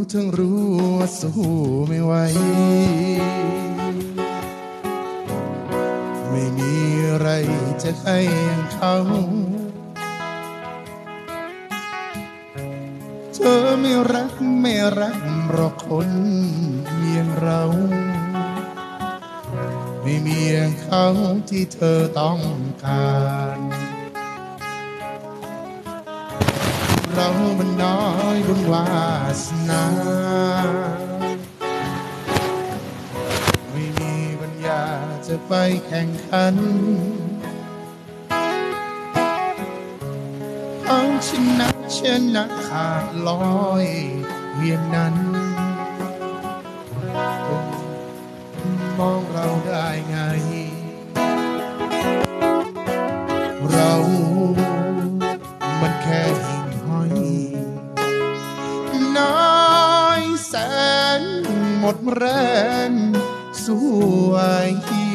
ทั้งรู้ว่าสู้ไม่ไหวไม่มีอะไรจะให้อย่างเขาเธอไม่รักหรอกคนอย่างเราไม่มีอย่างเขาที่เธอต้องการเรามันน้อยบุญวาสนาไม่มีปัญญาจะไปแข่งขันเอาชนะขาดลอยเพียงนั้นมองเราได้ไงเรามันแค่หิ่งห้อยน้อยแสนหมดแรงสวย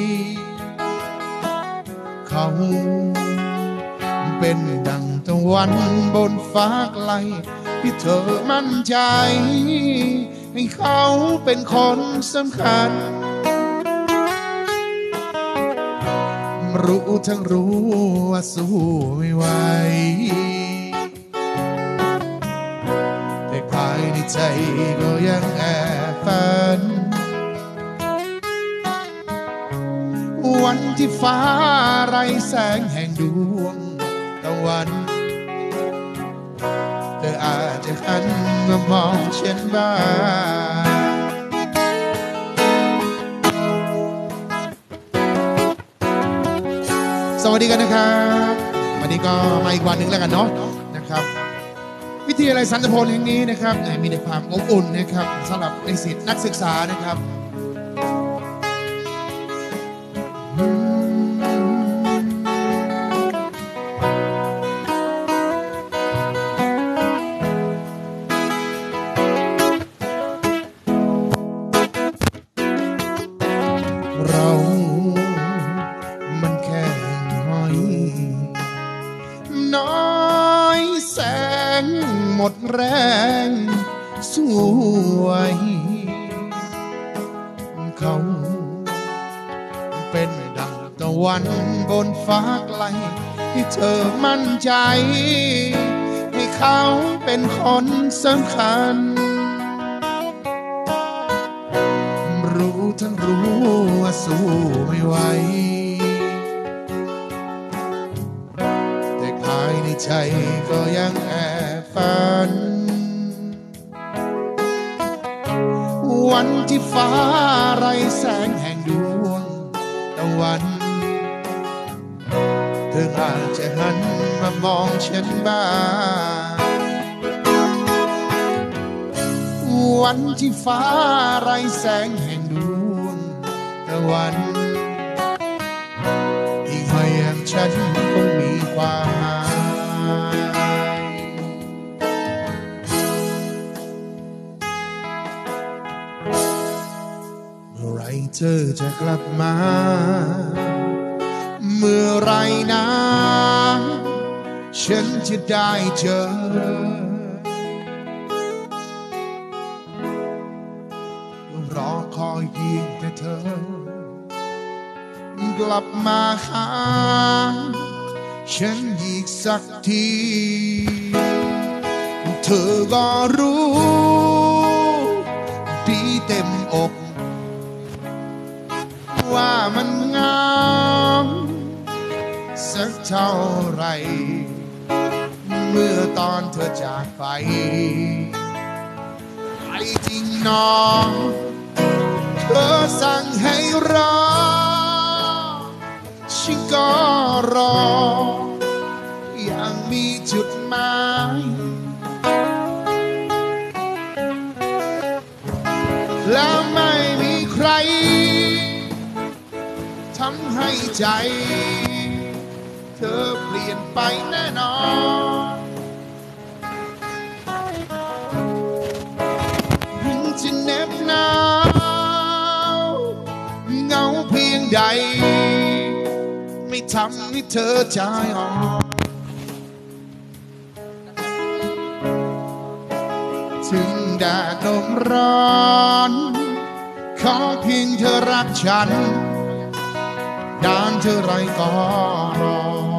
เขาเป็นดังตะวันบนฟ้าไกลที่เธอมั่นใจให้เขาเป็นคนสำคัญรู้ทั้งรู้ว่าสู้ไม่ไหวแต่ภายในใจก็ยังแอบฝันวันที่ฟ้าไร้แสงแห่งดวงตะวันเธออาจจะหันมามองฉันบ้างสวัสดีกันนะครับวันนี้ก็มาอีกวันหนึ่งแล้วกันเนาะนะครับวิทยาลัยสันติพลแห่งนี้นะครับมีแต่ความอบอุ่นนะครับสำหรับนิสิตนักศึกษานะครับเรามันแค่ห้อยน้อยแสงหมดแรงสวยเขาเป็นดังตะวันบนฟ้าไกลที่เธอมั่นใจให้เขาเป็นคนสำคัญรู้ทั้งรู้ว่าสู้ไม่ไหวแต่ภายในใจก็ยังแอบฝันวันที่ฟ้าไร้แสงแห่งดวงตะวันเธออาจจะหันมามองฉันบ้างวันที่ฟ้าไร้แสงแห่งดวงตะวันอีกหน่อยอย่างฉันคงมีความหมายเมื่อไรเธอจะกลับมาเมื่อไรนะฉันจะได้เจอรอคอยเพียงแต่เธอกลับมาหาฉันอีกสักทีเธอก็รู้ดีเต็มอกว่ามันงามสักเท่าไรเมื่อตอนเธอจากไปจริงน้องเธอสั่งให้รอฉันก็รออย่างมีจุดหมายแล้วไม่มีใครทำให้ใจเธอเปลี่ยนไปแน่นอนจะเหน็บหนาวเหงาเพียงใดไม่ทำให้เธอใจอ่อนถึงใดดลมร้อนขอเพียงเธอรักฉันนานเท่าไรก็รอ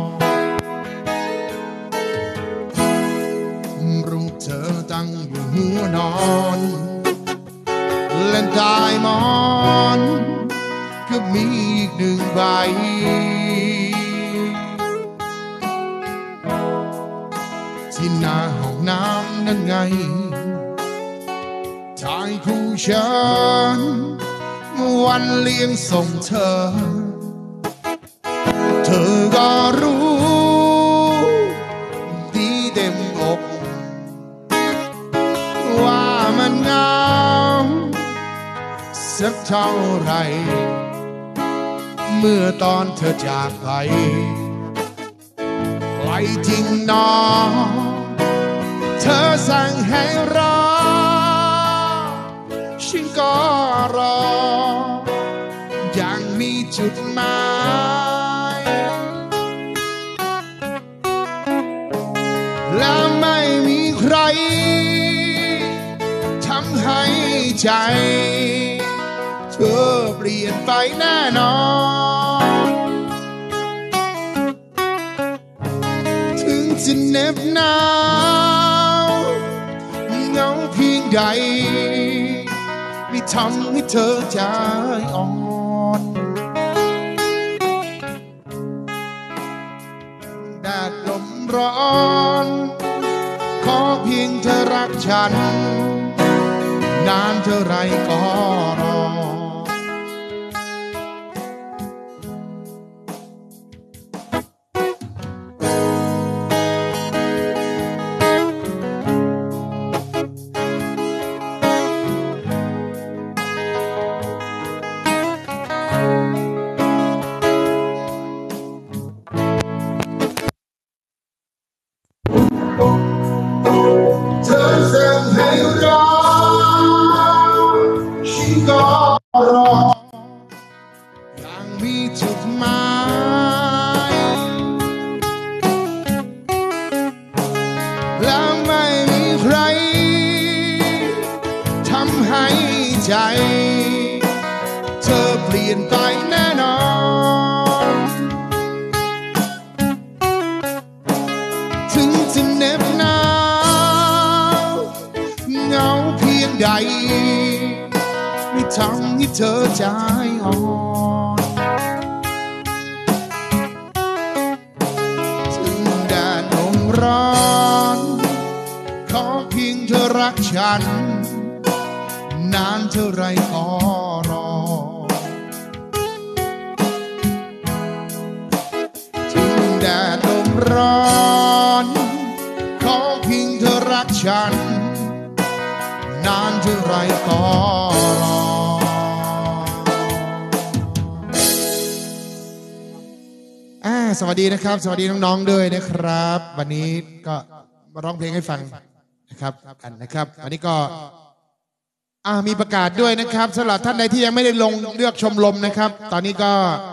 รูปเธอตั้งอยู่หัวนอนเล่นใต้หมอนก็มีอีกหนึ่งใบที่หน้าห้องน้ำนั่นไงชายคู่ฉันเมื่อวันเลี้ยงส่งเธอเธอก็รู้ดีเต็มอกว่ามันเหงาสักเท่าไรเมื่อตอนเธอจากไปไกลจริงหนอเธอสั่งให้รอฉันก็รอยังมีจุดหมายและไม่มีใครทำให้ใจเธอเปลี่ยนไปแน่นอนถึงจะเหน็บหนาวเหงาเพียงใดไม่ทำให้เธอใจอ่อนแดดลมร้อนขอเพียงเธอรักฉันนานเท่าไรก็รอเธอสั่งให้รอฉันก็รอยังมีจุดหมายและไม่มีใครทำให้ใจเธอเปลี่ยนไปแน่นอนถึงจะเหน็บหนาวเหงาเพียงใดไม่ทำให้เธอใจอ่อนถึงแดดลมร้อนขอเพียงเธอรักฉันนานเท่าไรก็รอถึงแดดลมร้อนขอเพียงเธอรักฉันนานเท่าไรก็รอสวัสดีนะครับสวัสดีน้องๆด้วยนะครับวันนี้ก็มาร้องเพลงให้ฟังนะครับกันนะครับวันนี้ก็มีประกาศด้วยนะครับสำหรับท่านใดที่ยังไม่ได้ลงเลือกชมรมนะครับตอนนี้ก็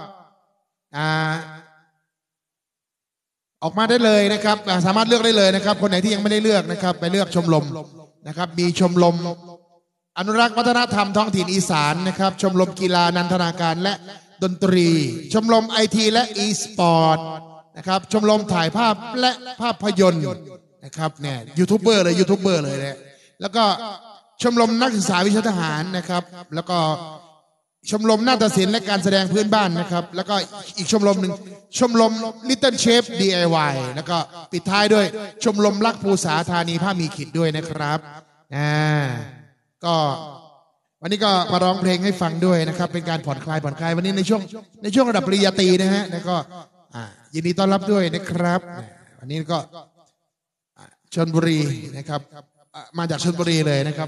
ออกมาได้เลยนะครับสามารถเลือกได้เลยนะครับคนไหนที่ยังไม่ได้เลือกนะครับไปเลือกชมรมนะครับมีชมรมอนุรักษ์วัฒนธรรมท้องถิ่นอีสานนะครับชมรมกีฬานันทนาการและดนตรีชมรมไอทีและอีสปอร์ตนะครับชมรมถ่ายภาพและภาพยนตร์นะครับเนี่ยยูทูบเบอร์เลยเนี่ยแล้วก็ชมรมนักศึกษาวิชาทหารนะครับแล้วก็ชมรมนาฏศิลป์และการแสดงพื้นบ้านนะครับแล้วก็อีกชมรมหนึ่งชมรม Little Chef DIY แล้วก็ปิดท้ายด้วยชมรมรักภูษาธานีผ้ามีขิดด้วยนะครับก็วันนี้ก็มาร้องเพลงให้ฟังด้วยนะครับเป็นการผ่อนคลายวันนี้ในช่วงระดับปริญญาตรีนะฮะแล้วก็ยินดีต้อนรับด้วยนะครับวันนี้ก็ชลบุรีนะครับมาจากชลบุรีเลยนะครับ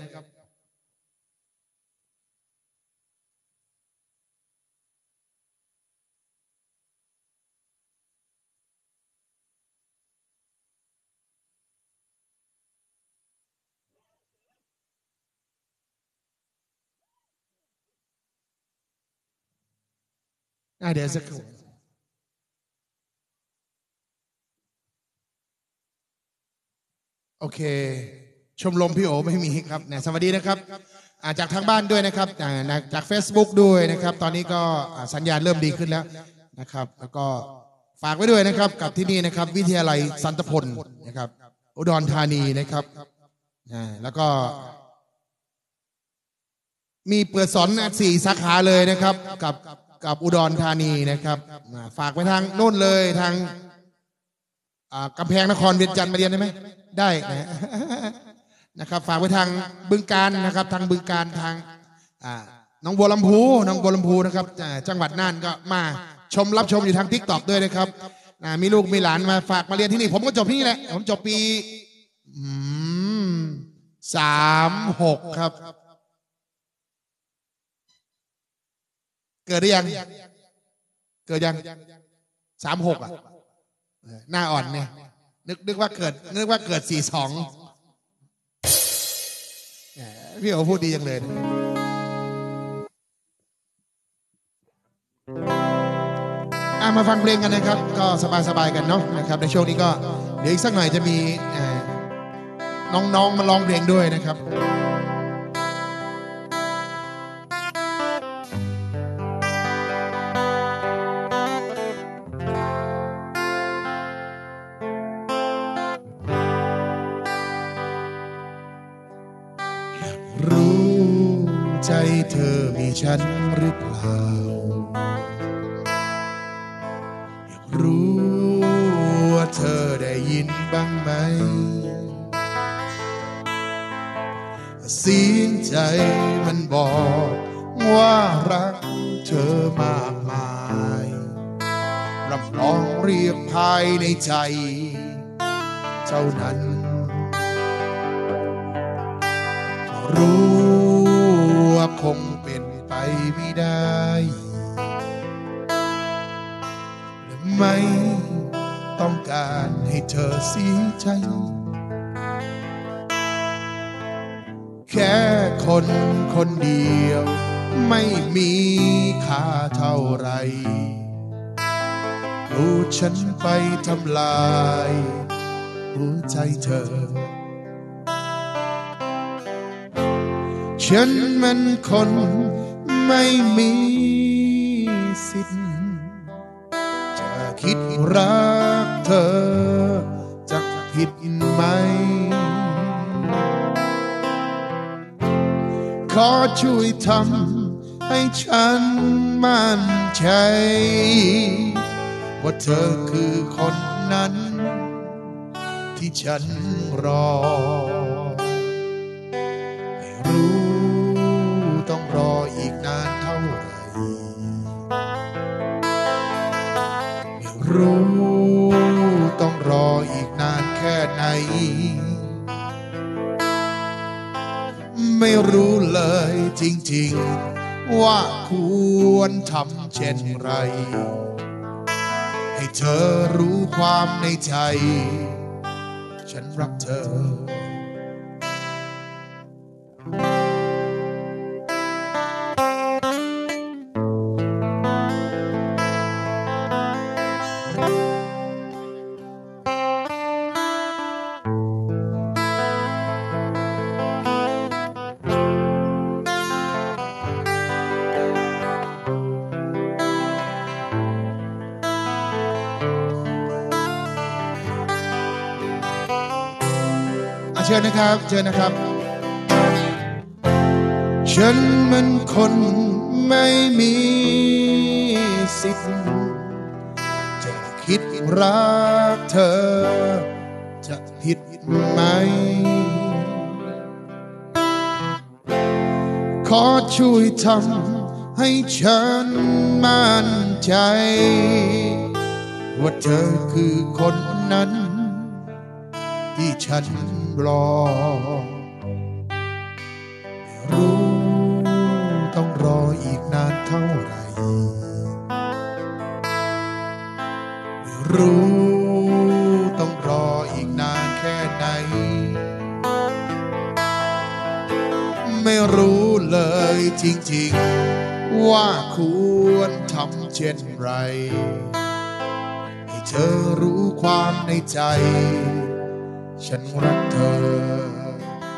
เดี๋ยวสักครู่โอเคชมรมพี่โอไม่มีครับเนี่ยสวัสดีนะครับจากทางบ้านด้วยนะครับจาก Facebook ด้วยนะครับตอนนี้ก็สัญญาณเริ่มดีขึ้นแล้วนะครับแล้วก็ฝากไว้ด้วยนะครับกับที่นี่นะครับวิทยาลัยสันตพลนะครับอุดรธานีนะครับแล้วก็มีเปิดสอน4 สาขาเลยนะครับกับอุดรธานีนะครับฝากไปทางโน่นเลยทางกำแพงนครเวียงจันทร์มาเรียนได้ไหมได้นะครับฝากไปทางบึงกาฬนะครับทางบึงกาฬทางน้องบัวลำพูนะครับจังหวัดน่านก็มารับชมอยู่ทาง TikTok ด้วยนะครับมีลูกมีหลานมาฝากมาเรียนที่นี่ผมก็จบที่นี่แหละผมจบปี36ครับเกิดหรือยังเกิดยัง36หน้าอ่อนเนี่ยนึกว่าเกิด42พี่โอพูดดีจังเลยมาฟังเพลงกันนะครับก็สบายๆกันเนาะนะครับในช่วงนี้ก็เดี๋ยวอีกสักหน่อยจะมีน้องๆมาร้องเพลงด้วยนะครับรู้ใจเธอมีฉันหรือเปล่าอยากรู้ว่าเธอได้ยินบ้างไหมเสียงใจมันบอกว่ารักเธอมากมายรับรองเรียกภายในใจเท่านั้นรู้ว่าคงเป็นไปไม่ได้และไม่ต้องการให้เธอเสียใจแค่คนเดียวไม่มีค่าเท่าไรรู้ฉันไปทำลายหัวใจเธอฉันมันคนไม่มีสิทธิ์จะคิดรักเธอจะผิดไหมขอช่วยทำให้ฉันมั่นใจว่าเธอคือคนนั้นที่ฉันรอไม่รู้ต้องรออีกนานเท่าไหร่ไม่รู้ต้องรออีกนานแค่ไหนไม่รู้เลยจริงๆว่าควรทำเช่นไรให้เธอรู้ความในใจฉันรักเธอเชิญนะครับเชิญนะครับฉันมันคนไม่มีสิทธิ์จะคิดรักเธอจะผิดไหมขอช่วยทำให้ฉันมั่นใจว่าเธอคือคนนั้นที่ฉันรอไม่รู้ต้องรออีกนานเท่าไหร่ไม่รู้ต้องรออีกนานแค่ไหนไม่รู้เลยจริงๆว่าควรทำเช่นไรให้เธอรู้ความในใจฉันรักเธอ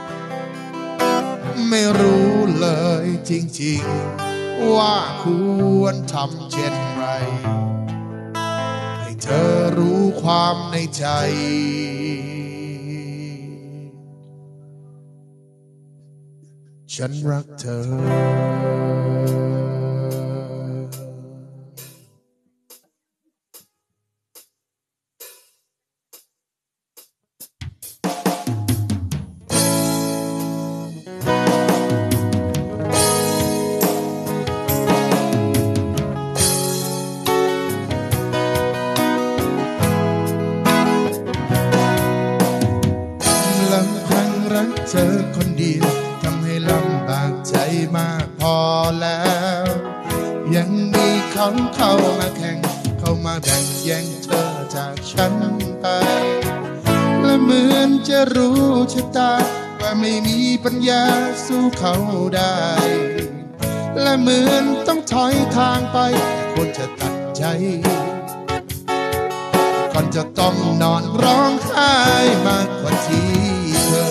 ไม่รู้เลยจริงๆว่าควรทำเช่นไรให้เธอรู้ความในใจฉันรักเธอเธอคนเดียวทำให้ลำบากใจมากพอแล้วยังมีเขาเข้ามาแข่งเข้ามาแบ่งแย่งเธอจากฉันไปและเหมือนจะรู้ชะตาว่าไม่มีปัญญาสู้เขาได้และเหมือนต้องถอยทางไปควรจะตัดใจก่อนจะต้องนอนร้องไห้มากกว่าที่เธอ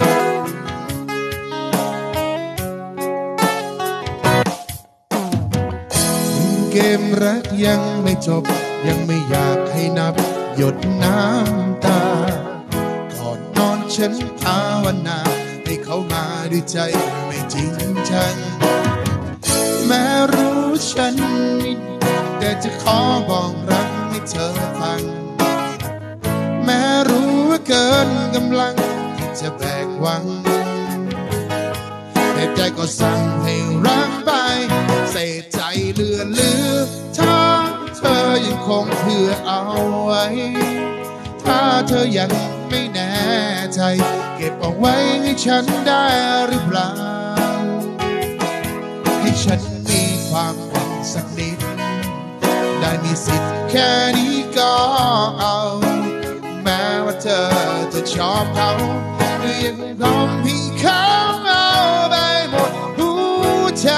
เกมรักยังไม่จบยังไม่อยากให้นับหยดน้ำตาก่อนนอนฉันภาวนาให้เขามาด้วยใจไม่จริงจังแม้รู้ฉันแต่จะขอบอกรักให้เธอฟังแม้รู้ว่าเกินกำลังที่จะแบกหวังแต่ใจก็สั่งให้รักไปเศษใจเหลือถ้าเธอยังคงเพื่อเอาไว้ถ้าเธอยังไม่แน่ใจเก็บเอาไว้ให้ฉันได้หรือเปล่าให้ฉันมีความหวังสักนิดได้มีสิทธิ์แค่นี้ก็เอาแม้ว่าเธอจะชอบเขายังยอมให้เขาเอาไปหมดหัวใจ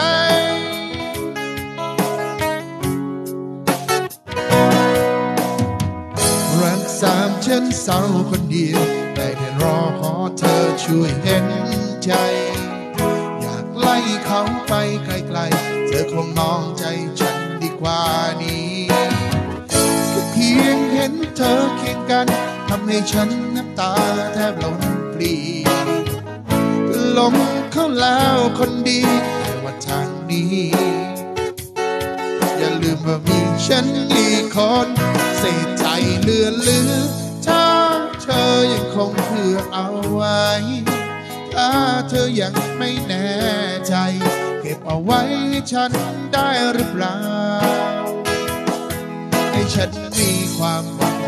รักสามฉันเศร้าคนเดียวได้แต่รอขอเธอช่วยเห็นใจอยากไล่เขาไปไกลๆเธอคงมองใจฉันดีกว่านี้แค่เพียงเห็นเธอเคียงกันทำให้ฉันน้ำตาแทบล้นปลีหลงเข้าแล้วคนดีแต่ว่าทางนี้อย่าลืมว่ามีฉันอีกคนเศษใจเหลือถ้าเธอยังคงเพื่อเอาไว้ถ้าเธอยังไม่แน่ใจเก็บเอาไว้ให้ฉันได้หรือเปล่าให้ฉันมีความหวัง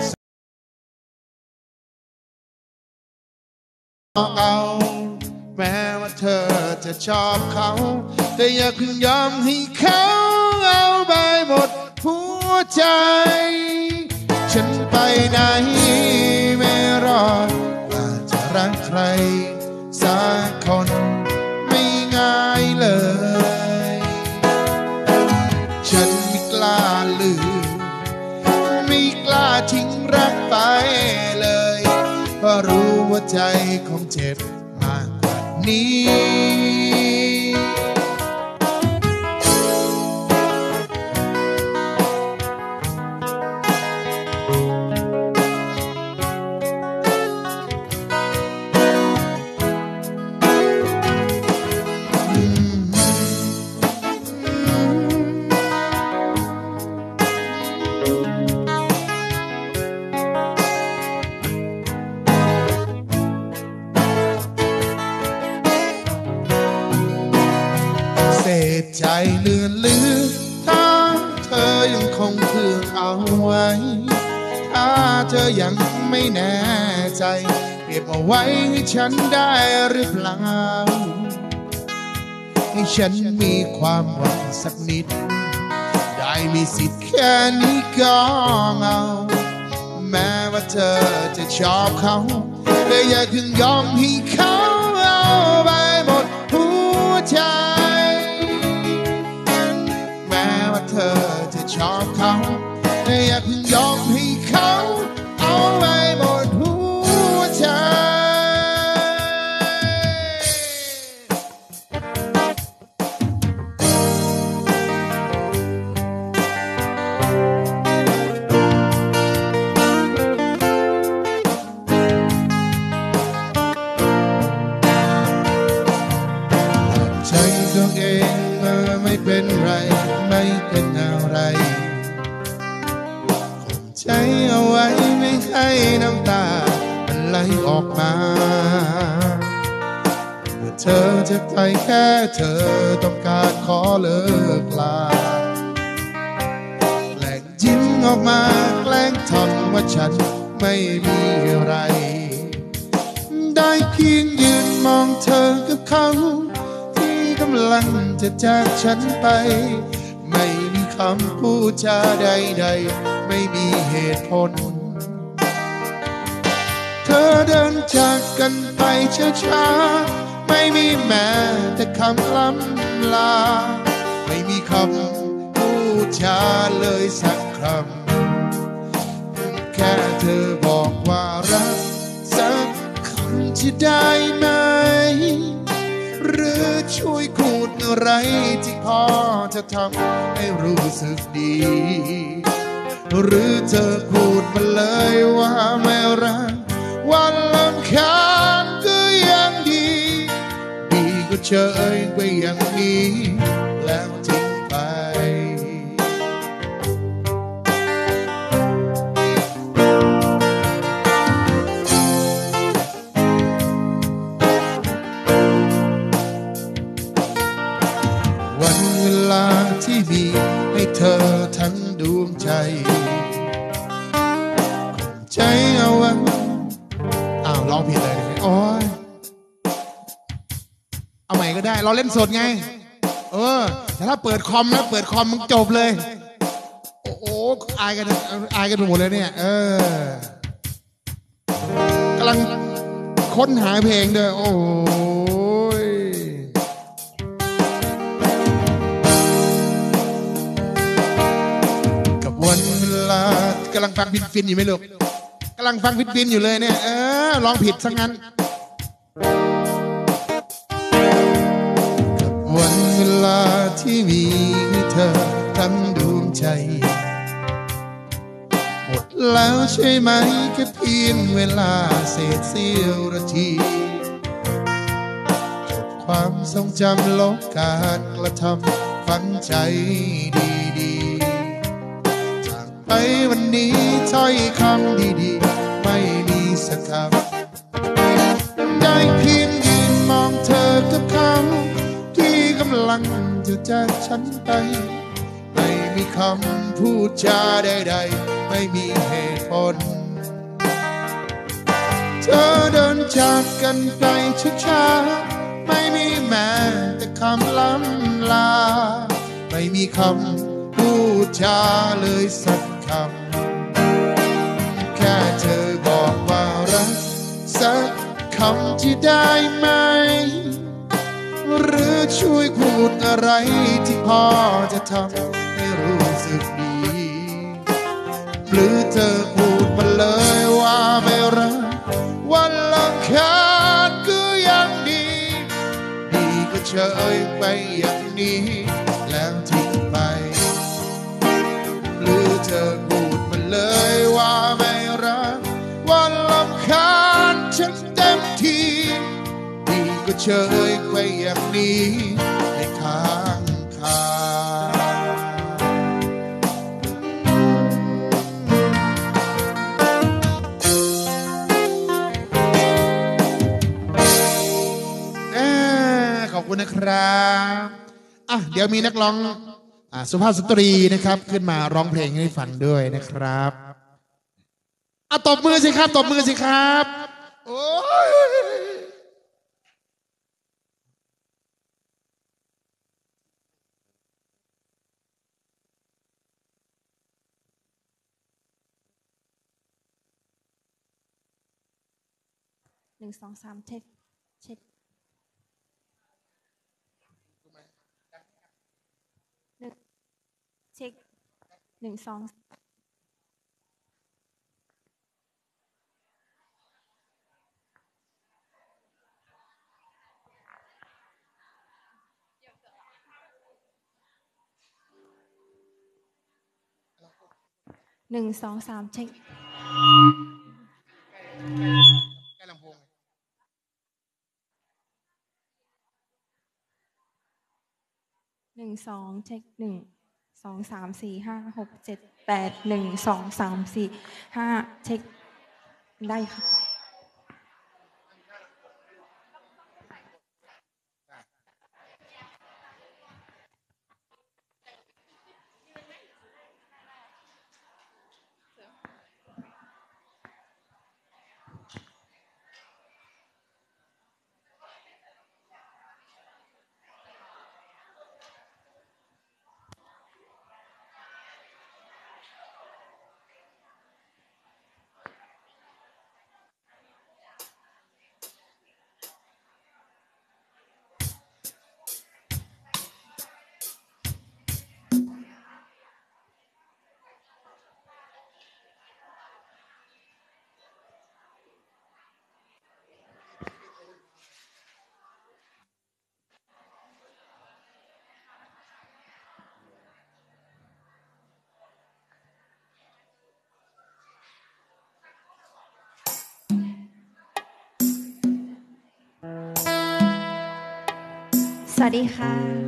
เอาแม้ว่าเธอจะชอบเขาแต่อย่าเพิ่งยอมให้เขาเอาไปหมดหัวใจฉันไปไหนไม่รอดว่าจะรักใครสักคนไม่ง่ายเลยฉันไม่กล้าลืมไม่กล้าทิ้งรักไปเลยเพราะรู้ว่าใจคงเจ็บมากกว่านี้ใจเลื่อนถ้าเธอยังคงเพื่อเอาไว้ถ้าเธอยังไม่แน่ใจเก็บเอาไว้ให้ฉันได้หรือเปล่าให้ฉันมีความหวังสักนิดได้มีสิทธิ์แค่นี้ก็เอาแม้ว่าเธอจะชอบเขาแต่อย่าเพิ่งยอมให้เขาเอาไปหมดหัวใจเธอจะชอบเขาแต่อย่าเพิ่งยอมให้เขาเอาไปหมดหัวใจให้น้ำตามันไหลออกมาเมื่อเธอจะไปแค่เธอต้องการขอเลิกลาแกล้งยิ้มออกมาแกล้งทำว่าฉันไม่มีอะไรได้เพียงยืนมองเธอกับเขาที่กำลังจะจากฉันไปไม่มีคำพูดจาใดๆไม่มีเหตุผลเธอเดินจากกันไปช้าๆไม่มีแม้แต่คำล้ำลาไม่มีคำพูดจาเลยสักคำแค่เธอบอกว่ารักสักคำจะได้ไหมหรือช่วยพูดอะไรที่พอจะทำให้รู้สึกดีหรือเธอพูดมาเลยว่าไม่รักวันรำคาญก็ยังดีดีก็เฉยไปอย่างนี้แล้วทิ้งไปวันเวลาที่มีให้เธอทั้งดวงใจใจเอาไว้ร้องผิดเลยโอ้ยเอาใหม่ก็ได้เราเล่นสดไงแต่ถ้าเปิดคอมแล้วเปิดคอมมึงจบเลยโอ้โหอายกันหมดเลยเนี่ยกำลังค้นหาเพลงด้วยโอ้ยกับวันเวลากำลังฟังฟินๆอยู่ไหมลูกกำลังฟังฟินๆอยู่เลยเนี่ยร้องผิดซะงั้นกับวันเวลาที่มีให้เธอทั้งดวงใจหมดแล้วใช่ไหมแค่เพียงเวลาเศษเสี้ยวนาทีจบความทรงจำลบการกระทำฝังใจดีๆจากไปวันนี้ถ้อยคำดีๆไม่มีสักคำได้เพียงยืนมองเธอกับเขาที่กำลังจะจากฉันไปไม่มีคำพูดจาใดๆไม่มีเหตุผลเธอเดินจากกันไปช้าๆไม่มีแม้แต่คำล้ำลาไม่มีคำพูดจาเลยสักคำแค่เธอบอกว่ารักสักคำที่ได้ไหมหรือช่วยพูดอะไรที่พอจะทำให้รู้สึกดีหรือเธอพูดมาเลยว่าไม่รักวันละคาดก็ยังดีดีก็เฉยไปอย่างนี้แล้วทิ้งไปหรือเธอพูดมาเลยว่าไม่รักวันละคาดฉันเต็มทีดีก็เฉยไปอย่างนี้ไม่ค้างคาขอบคุณนะครับเดี๋ยวมีนักร้องสุภาพสตรีนะครับขึ้นมาร้องเพลงให้ฟังด้วยนะครับตบมือสิครับตบมือสิครับโอ้ย 1 2 3เช็คเช็คเช็ค1 2 1 2 3เช็คใกล้ลำโพง 1 2เช็ค1 2 3 4 5 6 7 8 1 2 3 4 5เช็คได้ค่ะสวัสดีค่ะ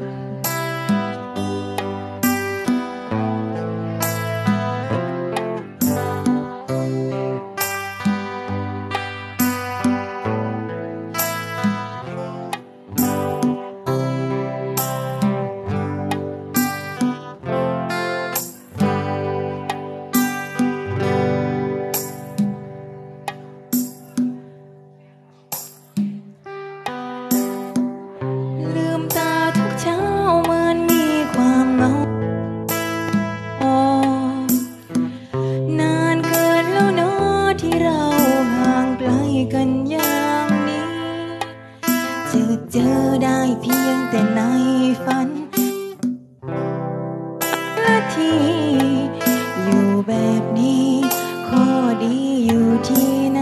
ลืมตาทุกเช้าเหมือนมีความเหงานานเกินแล้วเนาะที่เราห่างไกลกันอย่างนี้จะเจอได้เพียงแต่ในฝันละทีอยู่แบบนี้ข้อดีอยู่ที่ไหน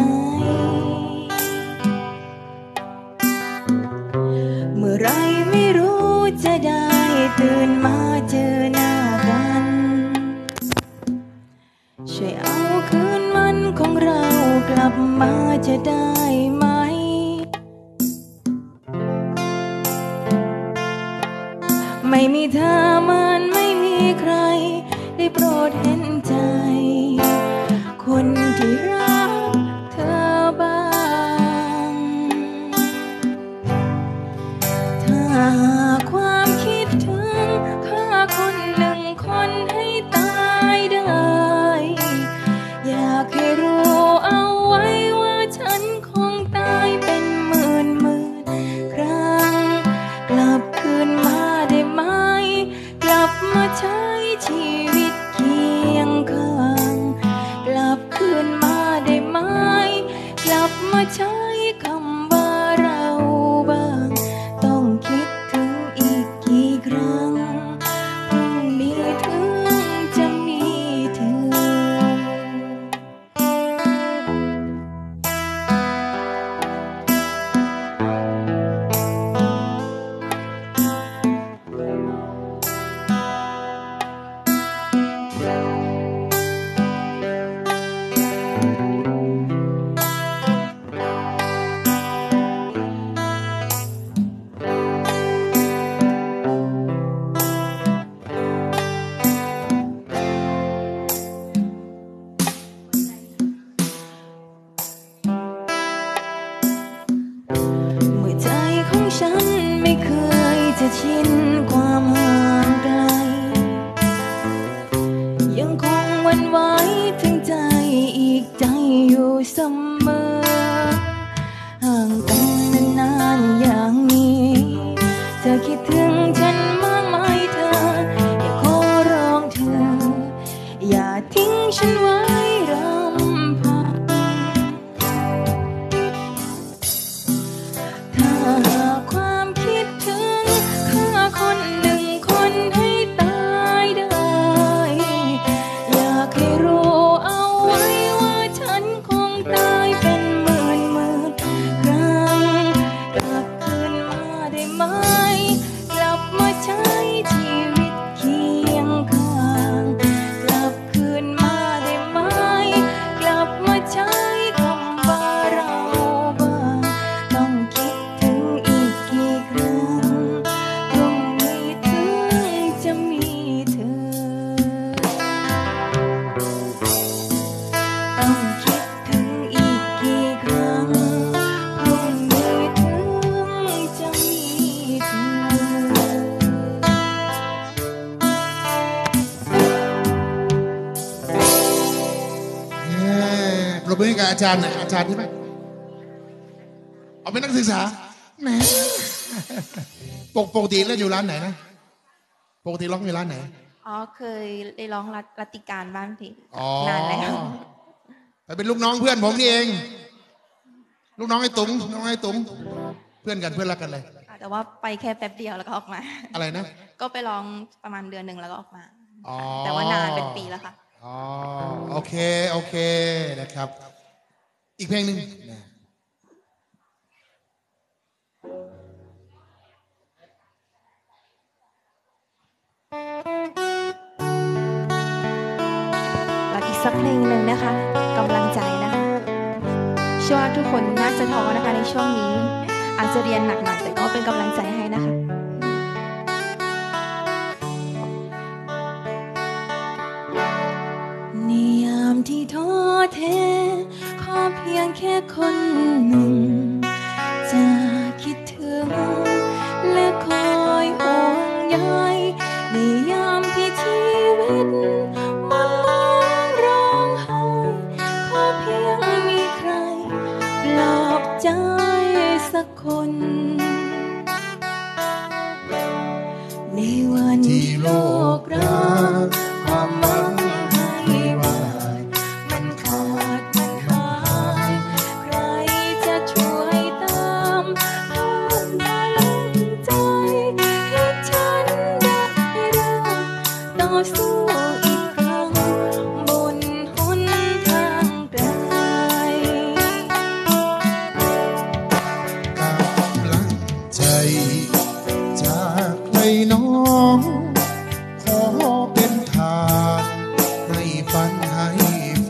เมื่อไรไม่รู้จะได้ตื่นมาเจอหน้ากันช่วยเอาคืนวันของเรากลับมาจะได้ไหมไม่มีเธอมันไม่มีใครได้โปรดเห็นใจคนที่รักเธอบ้างถ้าความคิดถึงฆ่าคนหนึ่งคนให้ตายได้อยากให้รู้เอาไว้ว่าฉันคงตายเป็นหมื่นครั้งกลับคืนมาได้ไหมกลับมาใช้ชีวิตเคียงข้างกลับคืนมาบมือให้กับอาจารย์หน่อยอาจารย์ใช่ไหมเอาเป็นนักศึกษาแหมปกติแล้วอยู่ร้านไหนนะปกติร้องอยู่ร้านไหนอ๋อเคยได้ร้องรัตติการบ้านเพลงนานแล้วแต่เป็นลูกน้องเพื่อนผมนี่เองลูกน้องไอ้ตุ๋งน้องไอ้ตุ๋งเพื่อนกันเพื่อนรักกันเลยแต่ว่าไปแค่แป๊บเดียวแล้วก็ออกมาอะไรนะก็ไปร้องประมาณเดือนหนึ่งแล้วก็ออกมาแต่ว่านานเป็นปีแล้วค่ะอ๋อโอเคนะครับอีกเพลงหนึ่งแล้วอีกสักเพลงหนึ่งนะคะกำลังใจนะคะเชื่อว่าทุกคนน่าจะท้อนะคะในช่วงนี้อาจจะเรียนหนักๆแต่ก็เป็นกำลังใจให้นะคะในยามที่ท้อแท้ขอเพียงแค่คนหนึ่งจะคิดถึงและคอยห่วงใยในยามที่ชีวิตมันร้องไห้ขอเพียงมีใครปลอบใจสักคนในวันที่โลกร้างความหวังให้ว่ามันขาดมันหายใครจะช่วยตามหาพลังใจให้ฉันได้เริ่มต่อสู้อีกครั้งบนหนทางไกลกำลังใจจากใครน้องขอเป็นทานให้ฝันให้ไฟ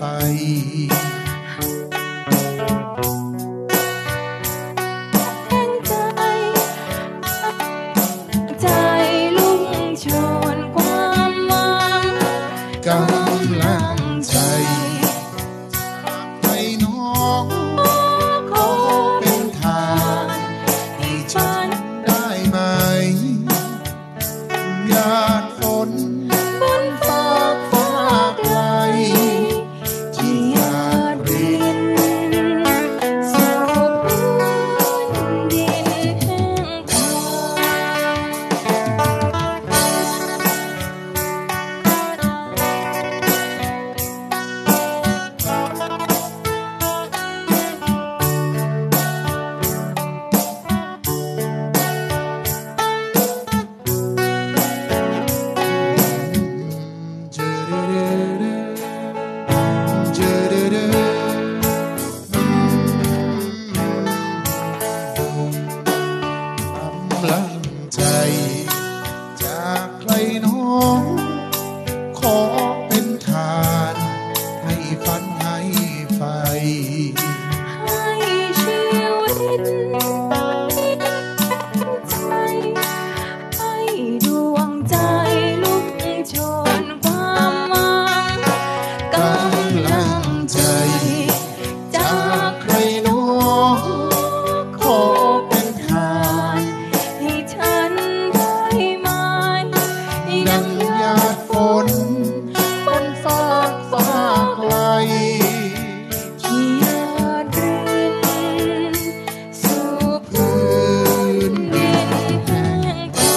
ใจลุ่มชนความหวังกำลังใจจากใครน้องขอเป็นทานให้ฉันได้ไหมหยาดฝนบนฟากฟ้าไกลที่หยาดรินสู่พื้นดินแห้งผกำลังใจจากใครน้องขอเป็นทานให้ฝันให้ไฟให้ชีวิตใจให้ดวงใจลุกโชนความหวังกำลังใจจากใครน้องขอเป็นทานให้ฉันได้ไหมดังหยาดฝนบนฟากฟ้าไกลที่หยาดรินสู่พื้นดินแห้งผาก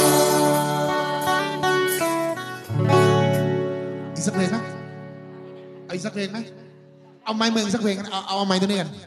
อีกสักเพลงไหมเอาอีกสักเพลงไหมเอาไม้มือสักเพลงกันเอาไม้ตัวนี้กัน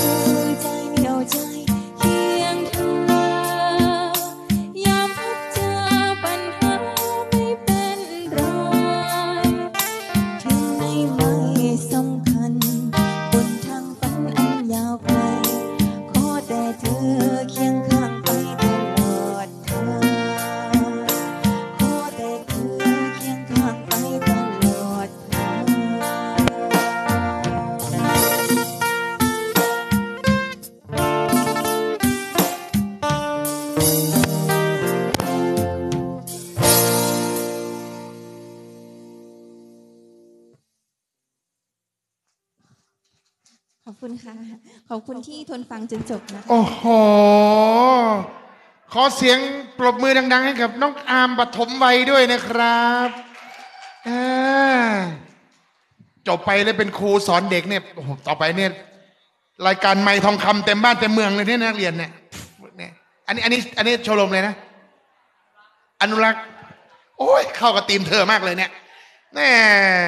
ใจเดียวใจเคียงเธอยามพบเจอปัญหาไม่เป็นไรถึงไม่สำคัญบนทางฝันอันยาวไกลขอแต่เธอเคียงข้างไปตลอดทางขอแต่เธอเคียงข้างไปตลอดทางขอบคุณค่ะ ขอบคุณที่ทนฟังจนจบนะคะโอ้โห ขอเสียงปรบมือดังๆให้กับน้องอาร์มปฐมวัยด้วยนะครับจบไปแล้วเป็นครูสอนเด็กเนี่ยโอ้โหต่อไปเนี่ยรายการไม้ทองคำเต็มบ้านเต็มเมืองเลยเนี่ยนักเรียนเนี่ยอันนี้ชมรมเลยนะ อนุรักษ์โอ้ยเข้ากับทีมเธอมากเลยเนี่ยแน่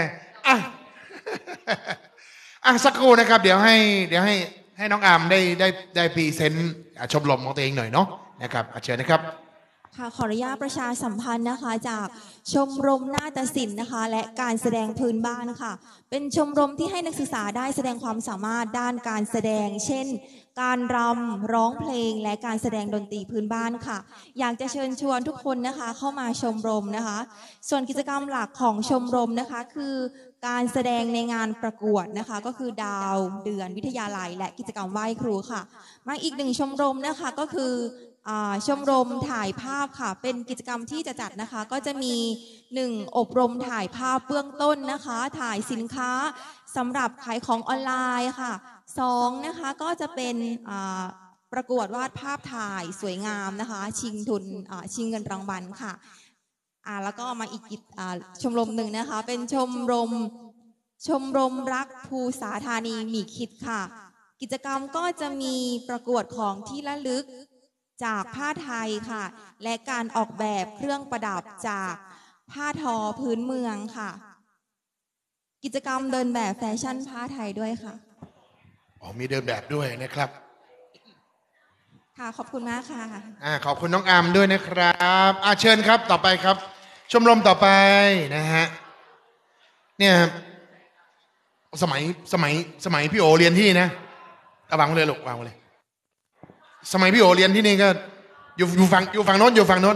สักครู่นะครับ เดี๋ยวให้น้องอาร์มได้พรีเซนต์ชมรมของตัวเองหน่อยเนาะนะครับเชิญนะครับค่ะขออนุญาตประชาสัมพันธ์นะคะจากชมรมนาฏศิลป์นะคะและการแสดงพื้นบ้านค่ะเป็นชมรมที่ให้นักศึกษาได้แสดงความสามารถด้านการแสดงเช่นการรำร้องเพลงและการแสดงดนตรีพื้นบ้านค่ะอยากจะเชิญชวนทุกคนนะคะเข้ามาชมรมนะคะส่วนกิจกรรมหลักของชมรมนะคะคือการแสดงในงานประกวดนะคะก็คือดาวเดือนวิทยาลัยและกิจกรรมไหว้ครูค่ะมาอีกหนึ่งชมรมนะคะก็คือชมรมถ่ายภาพค่ะเป็นกิจกรรมที่จะจัดนะคะก็จะมี1อบรมถ่ายภาพเบื้องต้นนะคะถ่ายสินค้าสำหรับขายของออนไลน์ค่ะ2นะคะก็จะเป็นประกวดวาดภาพถ่ายสวยงามนะคะชิงทุนชิงเงินรางวัลค่ะแล้วก็มาอีกชมรมหนึ่งนะคะเป็นชมรมรักภูสาธานีหมีคิดค่ะกิจกรรมก็จะมีประกวดของที่ระลึกจากผ้าไทยค่ะและการออกแบบเครื่องประดับจากผ้าทอพื้นเมืองค่ะกิจกรรมเดินแบบแฟชั่นผ้าไทยด้วยค่ะมีเดินแบบด้วยนะครับค่ะขอบคุณมากค่ะขอบคุณน้องอาร์มด้วยนะครับเชิญครับต่อไปครับชมรมต่อไปนะฮะเนี่ยสมัยพี่โอเรียนที่นะวางเลยลูกวางเลยสมัยพี่โอเรียนที่นี่ก็อยู่ฝั่งโน้น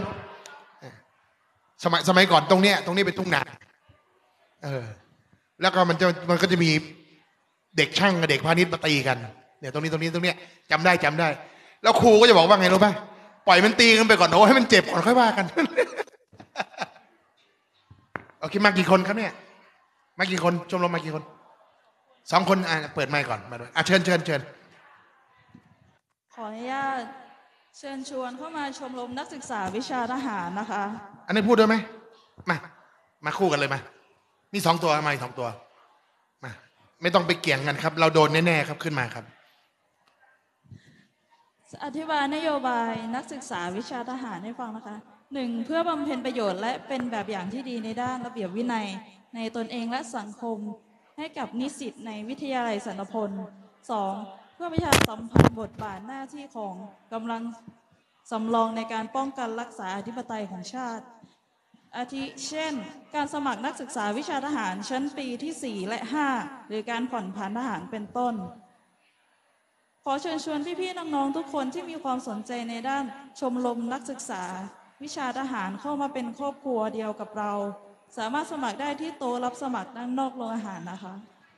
สมัยก่อนตรงนี้เป็นทุ่งนาแล้วก็มันก็จะมีเด็กช่างกับเด็กพาณิชย์มาตีกันเนี่ยตรงนี้จำได้แล้วครูก็จะบอกว่าไงรู้ป่ะปล่อยมันตีกันไปก่อนโอ้ให้มันเจ็บก่อนค่อยว่ากันโอเคมากี่คนครับเนี่ยมากี่คนชมรมมากี่คน2 คนเปิดไมค์ก่อนมาด้วยเชิญขออนุญาตเชิญชวนเข้ามาชมรมนักศึกษาวิชาทหารนะคะอันนี้พูดด้วยไหมมาคู่กันเลยมี2 ตัวมาอีก2 ตัวมาไม่ต้องไปเกี่ยงกันครับเราโดนแน่ๆครับขึ้นมาครับอธิบายนโยบายนักศึกษาวิชาทหารให้ฟังนะคะ 1. เพื่อบำเพ็ญประโยชน์และเป็นแบบอย่างที่ดีในด้านระเบียบวินัยในตนเองและสังคมให้กับนิสิตในวิทยาลัยสันตพล 2. เพื่อประชาสัมพันธ์บทบาทหน้าที่ของกำลังสำรองในการป้องกันรักษาอธิปไตยของชาติอาทิเช่นการสมัครนักศึกษาวิชาทหารชั้นปีที่ 4 และ 5 หรือการผ่อนผันทหารเป็นต้นขอเชิญชวนพี่ๆน้องๆทุกคนที่มีความสนใจในด้านชมรมนักศึกษาวิชาทหารเข้ามาเป็นครอบครัวเดียวกับเราสามารถสมัครได้ที่โต๊ะรับสมัครด้านนอกโรงอาหารนะคะ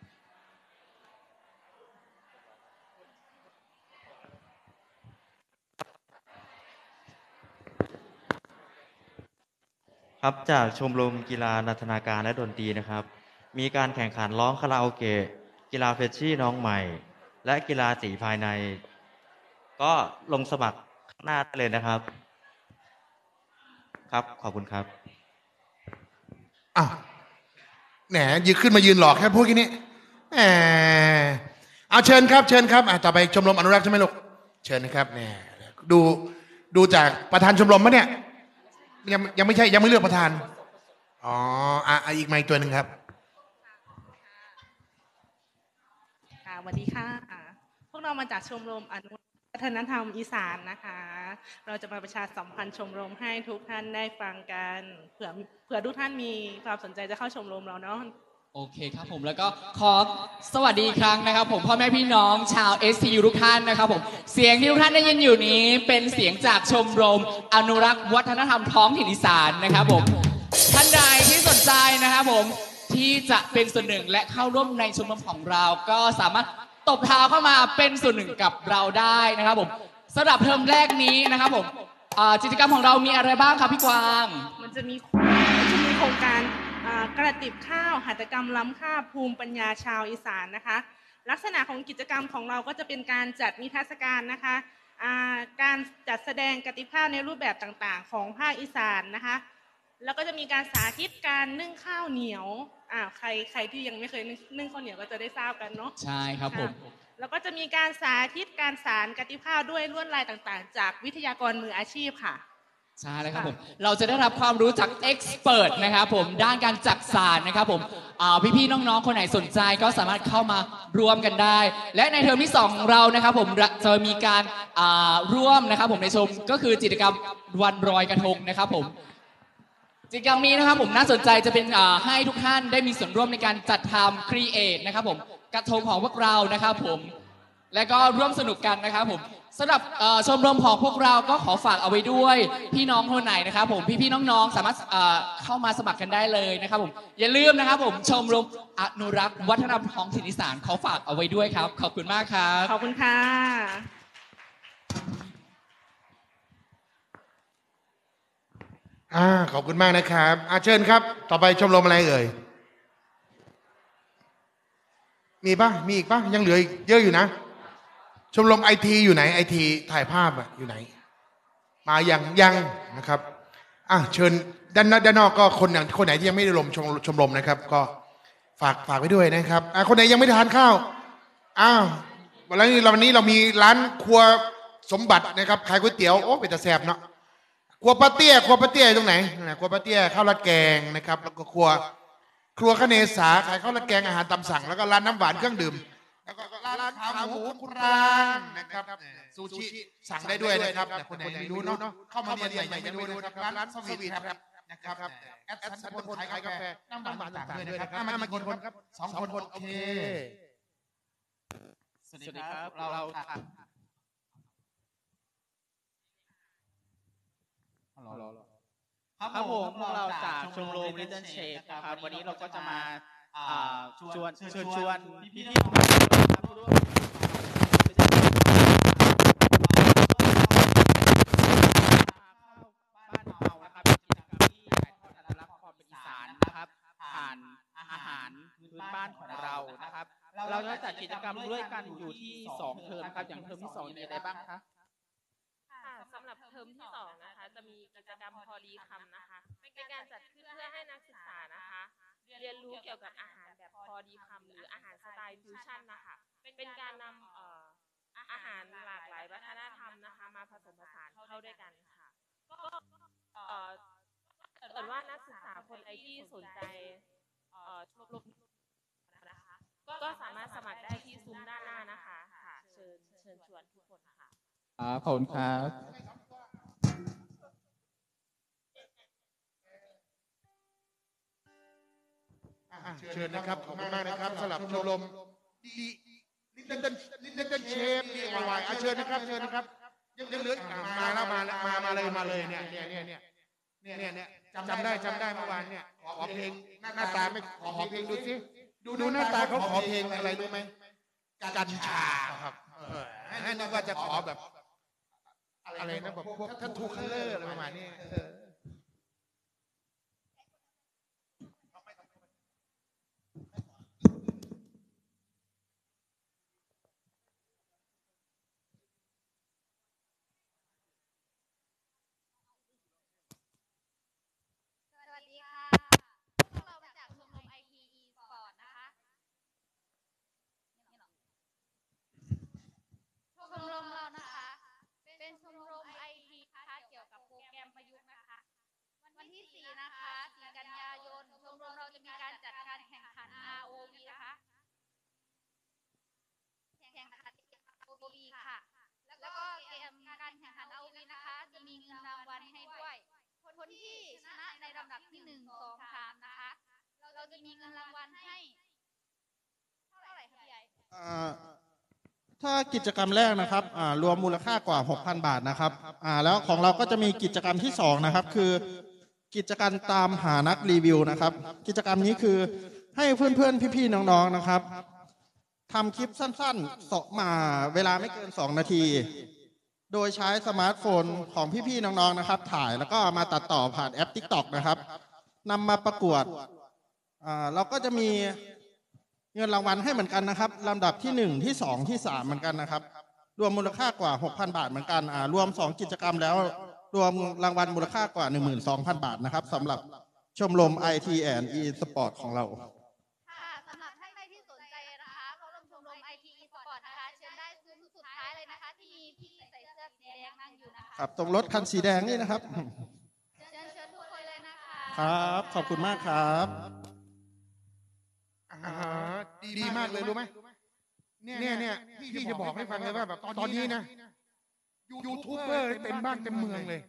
ครับจากชมรมกีฬานันทนาการและดนตรีนะครับมีการแข่งขันร้องคาราโอเกะกีฬาเฟชชี่น้องใหม่และกีฬาสีภายในก็ลงสมัครหน้าเลยนะครับครับขอบคุณครับแหมขึ้นมายืนหลอกแค่พวกนี้เอาเชิญครับต่อไปชมรมอนุรักษ์ใช่ไหมลูกเชิญนะครับเนี่ยดูจากประธานชมรมมั้ยเนี่ยยังไม่ใช่ยังไม่เลือกประธานอีกไมค์ตัวหนึ่งครับค่ะสวัสดีค่ะพวกเรามาจากชมรมอนุรักษ์วัฒนธรรมอีสานนะคะ เราจะมาประชาสัมพันธ์ชมรมให้ทุกท่านได้ฟังกันเผื่อทุกท่านมีความสนใจจะเข้าชมรมเราเนาะโอเคครับผมแล้วก็ขอสวัสดีอีกครั้งนะครับผมพ่อแม่พี่น้องชาว STU ทุกท่านนะครับผมเสียงที่ทุกท่านได้ยินอยู่นี้เป็นเสียงจากชมรมอนุรักษ์วัฒนธรรมท้องถิ่นอีสานนะครับผมท่านใดที่สนใจนะครับผมที่จะเป็นส่วนหนึ่งและเข้าร่วมในชมรมของเราก็สามารถตบเท้าเข้ามาเป็นส่วนหนึ่งกับเราได้นะครับผมสำหรับเทอมแรกนี้นะครับผมกิจกรรมของเรามีอะไรบ้างครับพี่กวางมันจะมีโครงการกระติบข้าวหัตถกรรมล้ำค่าภูมิปัญญาชาวอีสานนะคะลักษณะของกิจกรรมของเราก็จะเป็นการจัดนิทรรศการนะคะการจัดแสดงกระติบข้าวในรูปแบบต่างๆของภาคอีสานนะคะแล้วก็จะมีการสาธิตการนึ่งข้าวเหนียวใครที่ยังไม่เคยนึ่งข้าวเหนียวก็จะได้ทราบกันเนาะใช่ครับผมแล้วก็จะมีการสาธิตการสานกระติบข้าวด้วยลวดลายต่างๆจากวิทยากรมืออาชีพค่ะใช่เลยครับผมเราจะได้รับความรู้จากเอ็กซ์เพิร์นะครับผมด้านการจักสานนะครับผมพี่ๆน้องๆคนไหนสนใจก็สามารถเข้ามาร่วมกันได้และในเทอมที่2ของเรานะครับผมจะมีการร่วมนะครับผมในชมก็คือกิจกรรมวันลอยกระทงนะครับผมกิจกรรมนี้นะครับผมน่าสนใจจะเป็นให้ทุกท่านได้มีส่วนร่วมในการจัดทำครีเอทนะครับผมกระทงของพวกเรานะครับผมและก็ร่วมสนุกกันนะครับผมสำหรับชมรมของพวกเราก็ขอฝากเอาไว้ด้วยพี่น้องคนไหนนะครับผมพี่ๆน้องๆสามารถเข้ามาสมัครกันได้เลยนะครับผมอย่าลืมนะครับผมชมรมอนุรักษ์วัฒนธรรมท้องถิ่นอีสานขอฝากเอาไว้ด้วยครับขอบคุณมากครับขอบคุณค่ะขอบคุณมากนะครับเชิญครับต่อไปชมรมอะไรเอ่ยมีปะมีอีกปะยังเหลืออีกเยอะอยู่นะชมรมไอทีอยู่ไหนไอทีถ่ายภาพอยู่ไหนมายังนะครับเชิญด้านนอกก็คนไหนที่ยังไม่ได้ลงชมรมนะครับก็ฝากไว้ด้วยนะครับคนไหนยังไม่ทานข้าววันนี้เรามีร้านครัวสมบัตินะครับขายก๋วยเตี๋ยวโอ้เป็นตาแซ่บเนาะครัวป้าเตี้ยตรงไหนครัวป้าเตี้ยข้าวราดแกงนะครับแล้วก็ครัวคเนศาขายข้าวราดแกงอาหารตามสั่งแล้วก็ร้านน้ำหวานเครื่องดื่มแล้วก็ร้านขาหมูคุณรางนะครับซูชิสั่งได้ด้วยนะครับคนไหนไม่รู้เนาะเข้ามาเรียนใหม่ยังไม่รู้นะครับร้านสวีทครับนะครับแอดสันพลขายกาแฟน้ำหวานต่างๆด้วยนะครับมากี่คนครับ2 คนโอเคสวัสดีครับเราครับผมพวกเราจากชมรม Little Chef ครับวันนี้เราก็จะมาชวนพี่ๆน้องๆนะครับร่วมบ้านเรานะครับเป็นกิจกรรมที่ถ่ายทอดอนุรักษ์ความเป็นอีสานนะครับผ่านอาหารพื้นบ้านของเรานะครับเราจะจัดกิจกรรมด้วยกันอยู่ที่2เทอมครับอย่างเทอมที่2มีอะไรบ้างคะสำหรับเทอมที่2นะคะจะมีกิจกรรมพอดีคำนะคะเป็นการจัดขึ้นเพื่อให้นักศึกษานะคะเรียนรู้เกี่ยวกับอาหารแบบพอดีคำหรืออาหารสไตล์ฟิวชั่นนะคะเป็นการนำอาหารหลากหลายวัฒนธรรมนะคะมาผสมผสานเข้าด้วยกันค่ะก็เกิดว่านักศึกษาคนใดที่สนใจชมรมนะคะก็สามารถสมัครได้ที่ซุ้มด้านหน้านะคะค่ะเชิญชวนทุกคนค่ะขอบคุณครับเชิญนะครับขอบคุณมากนะครับสำหรับชมรมLittle Chef DIYเชิญนะครับยังเหลือมาเลยเนี่ยจำได้เมื่อวานเนี่ยขอเพลงหน้าตาไม่ขอเพลงดูสิดูหน้าตาเขาขอเพลงอะไรรู้ไหมกัญชาครับนึกว่าจะขอแบบอะไรนะแบบพวกท่านทูคัลเลอร์อะไรประมาณนี้ชมรมเรานะคะเป็นชมรมไอทีนะคะเกี่ยวกับโปรแกรมประยุกต์นะคะเงินรางวัลให้ด้วยคนที่ชนะในลำดับที่1 2 3นะคะเราจะมีเงินรางวัลให้เท่าไหร่คะพี่ใหญ่ถ้ากิจกรรมแรกนะครับรวมมูลค่ากว่า 6,000 บาทนะครับแล้วของเราก็จะมีกิจกรรมที่2นะครับคือกิจกรรมตามหานักรีวิวนะครับกิจกรรมนี้คือให้เพื่อนๆพี่ๆน้องๆนะครับทำคลิปสั้นๆมาเวลาไม่เกิน2 นาทีโดยใช้สมาร์ทโฟนของพี่ๆน้องๆนะครับถ่ายแล้วก็มาตัดต่อผ่านแอป TikTok นะครับนำมาประกวดเราก็จะมีเงินรางวัลให้เหมือนกันนะครับลำดับที่1ที่2ที่3เหมือนกันนะครับรวมมูลค่ากว่า 6,000 บาทเหมือนกันรวม2กิจกรรมแล้วรวมรางวัลมูลค่ากว่า 12,000 บาทนะครับสำหรับชมรม IT and E-Sport ของเราค่ะสำหรับท่านใดที่สนใจนะคะเข้าร่วมชมรม IT E-Sport นะคะเชิญได้สุดท้ายเลยนะคะที่มีพี่ใส่เสื้อสีแดงนั่งอยู่นะคะครับตรงรถคันสีแดงนี่นะครับเชิญทุกคนเลยนะคะครับขอบคุณมากครับดีมากเลยรู้ไหมเนี่ยพี่จะบอกให้ฟังเลยว่าแบบตอนนี้นะยูทูบเบอร์เต็มบ้านเต็มเมืองเลย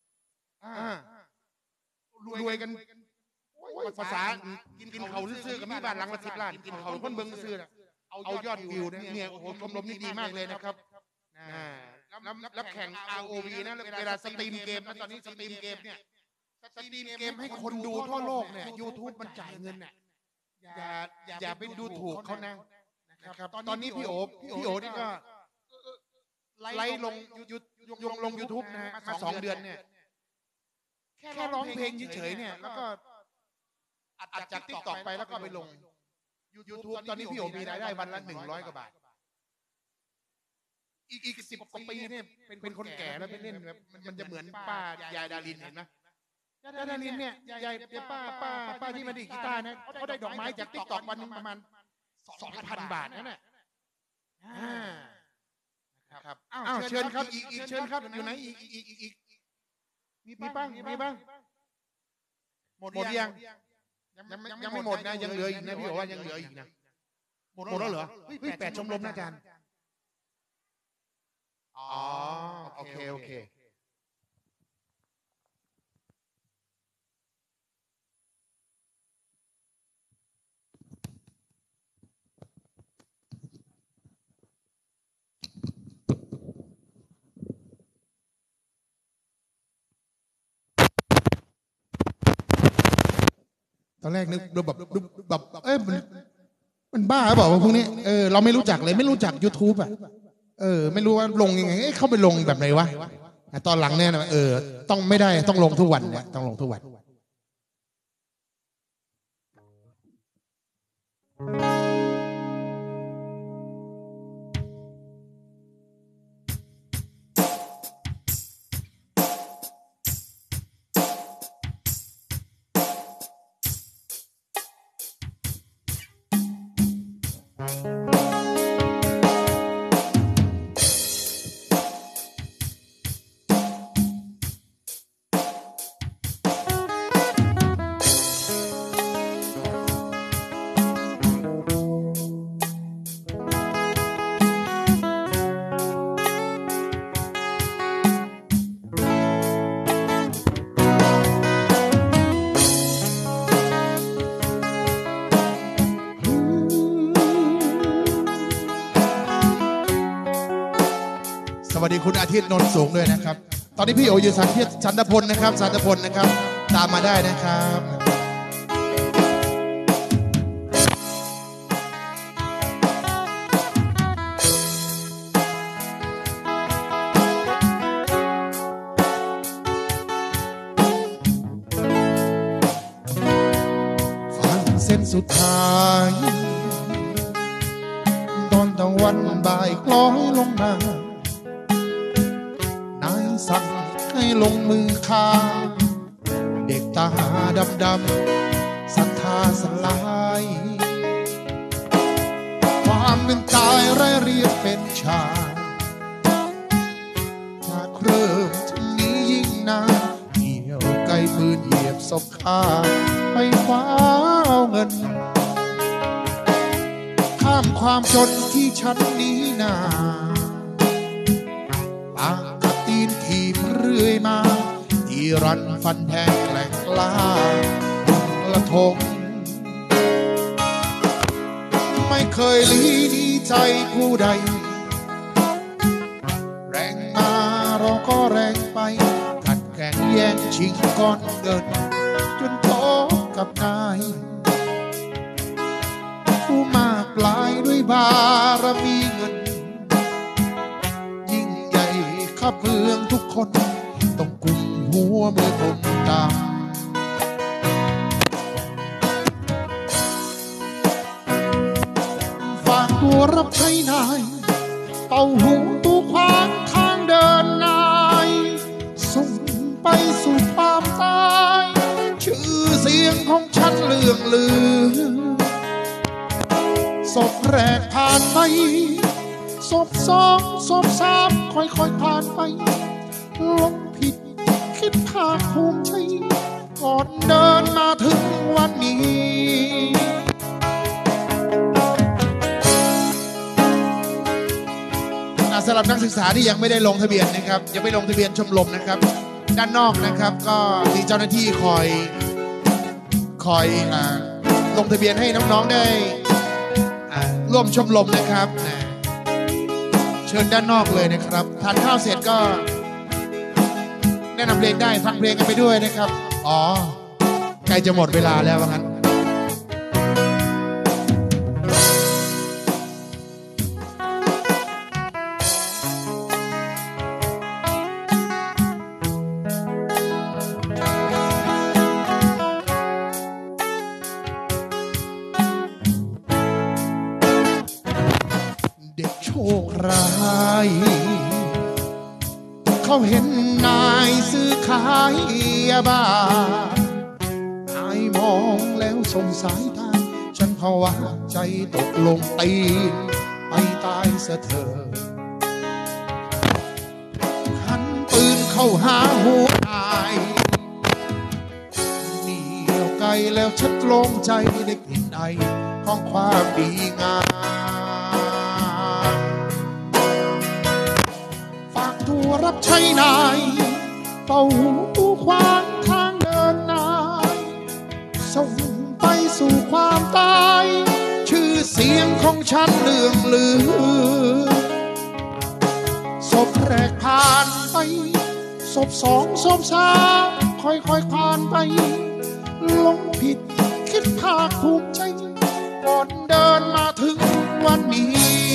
รวยกันภาษากินเขาซื้อกับมีบ้านหลังละ10 ล้านกินเขาคนเบิ้งซื้อเอายอดวิวเนี่ยโอ้โหชมรมนี่ดีมากเลยนะครับแล้วแข่ง ROV นะเวลาสตรีมเกมนะตอนนี้สตรีมเกมเนี่ยสตรีมเกมให้คนดูทั่วโลกเนี่ย YouTube มันจ่ายเงินเนี่ยอย่าไปดูถูกเขานะครับตอนนี้พี่โอนี่ก็ไลฟ์ลงYouTube นะฮะมา2 เดือนเนี่ยแค่ร้องเพลงเฉยๆเนี่ยแล้วก็อัดจาก TikTok ไปแล้วก็ไปลง YouTube ตอนนี้พี่โอมีรายได้วันละ100 กว่าบาทอีก10 กว่าปีเนี่ยเป็นคนแก่แล้วไปเล่นแบบมันจะเหมือนป้ายายดารินเห็นไหมยายดารินเนี่ยยายป้าที่มาดีกีตาร์นะเขาได้ดอกไม้จาก TikTok วันนึงประมาณ 2,000 บาทนั่นแหละครับเชิญครับอีกเชิญครับอยู่ไหนอีกมีบ้างหมดยังไม่หมดนะยังเหลืออีกนะพี่บอกว่ายังเหลืออีกนะหมดแล้วเหรอ8 ชมรมนะอาจารย์อ๋อโอเคตอนแรกนึกแบบมันบ้าหรือเปล่าพวกนี้เราไม่รู้จักเลยไม่รู้จัก YouTube อ่ะไม่รู้ว่าลงยังไงเข้าไปลงแบบไหนวะตอนหลังเนี่ยนะต้องไม่ได้ต้องลงทุกวันเนี่ยต้องลงทุกวันสวัสดีคุณอาทิตย์นนท์สูงด้วยนะครับตอนนี้พี่โออยู่สันตพลนะครับสันตพลนะครับตามมาได้นะครับฟังเส้นสุดท้ายตอนตะวันบ่ายคล้อยลงมาสั่งให้ลงมือฆ่าเด็กตาดำศรัทธาสลายความเป็นตายไร้เรียบเป็นชาจากเริ่มถึงนี้ยิ่งนานเหี่ยวไกลปืนเหยียบศพข้าไปคว้าเอาเงินข้ามความจนที่ฉันนี้นาปากทีมเรื่อยมาฟันแทงแกล้งกล้าละทงไม่เคยลีดีใจผู้ใดแรงมาเราก็แรงไปขัดแข่งแย่งชิงก้อนเงินจนพบกับนายผู้มากลายด้วยบารมีเงินยิ่งใหญ่ข้าเมืองทุกคนต้องกุมหัวมือผมตามฝากตัวรับใช้นายเป่าหูตูขวางทางเดินนายส่งไปสู่ความตายชื่อเสียงของฉันเลื่องลือศพแรกผ่านไปศพสองศพสามค่อยๆผ่านไปลงผิดคิดภาคภูมิใจก่อนเดินมาถึงวันนี้สำหรับนักศึกษาที่ยังไม่ได้ลงทะเบียนนะครับยังไม่ลงทะเบียนชมรมนะครับด้านนอกนะครับก็มีเจ้าหน้าที่คอยลงทะเบียนให้น้องๆได้ร่วมชมรมนะครับเชิญด้านนอกเลยนะครับทานข้าวเสร็จก็แนะนำเพลงได้ฟังเพลงกันไปด้วยนะครับอ๋อใกล้จะหมดเวลาแล้วว่างั้นร้ายเขาเห็นนายซื้อขายยาบ้านายมองแล้วสงสายตาฉันภาวะใจตกลงตีนไปตายซะเถอะหันปืนเข้าหาหัวนายเหนียวไกลแล้วฉันโล่งใจได้กลิ่นไอของความดีงามรับใช้นายเป่าหูตู้ขวางทางเดินนายส่งไปสู่ความตายชื่อเสียงของฉันเลื่องลือศพแรกผ่านไปศพสองศพสามค่อยๆผ่านไปลงผิดคิดภาคภูมิใจก่อนเดินมาถึงวันนี้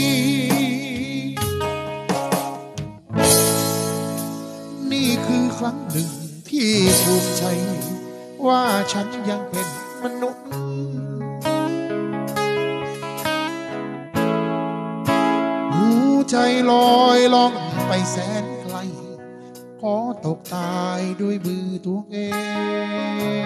นี่คือครั้งหนึ่งที่ภูมิใจว่าฉันยังเป็นมนุษย์หัวใจลอยล่องไปแสนไกลขอตกตายด้วยมือตัวเอง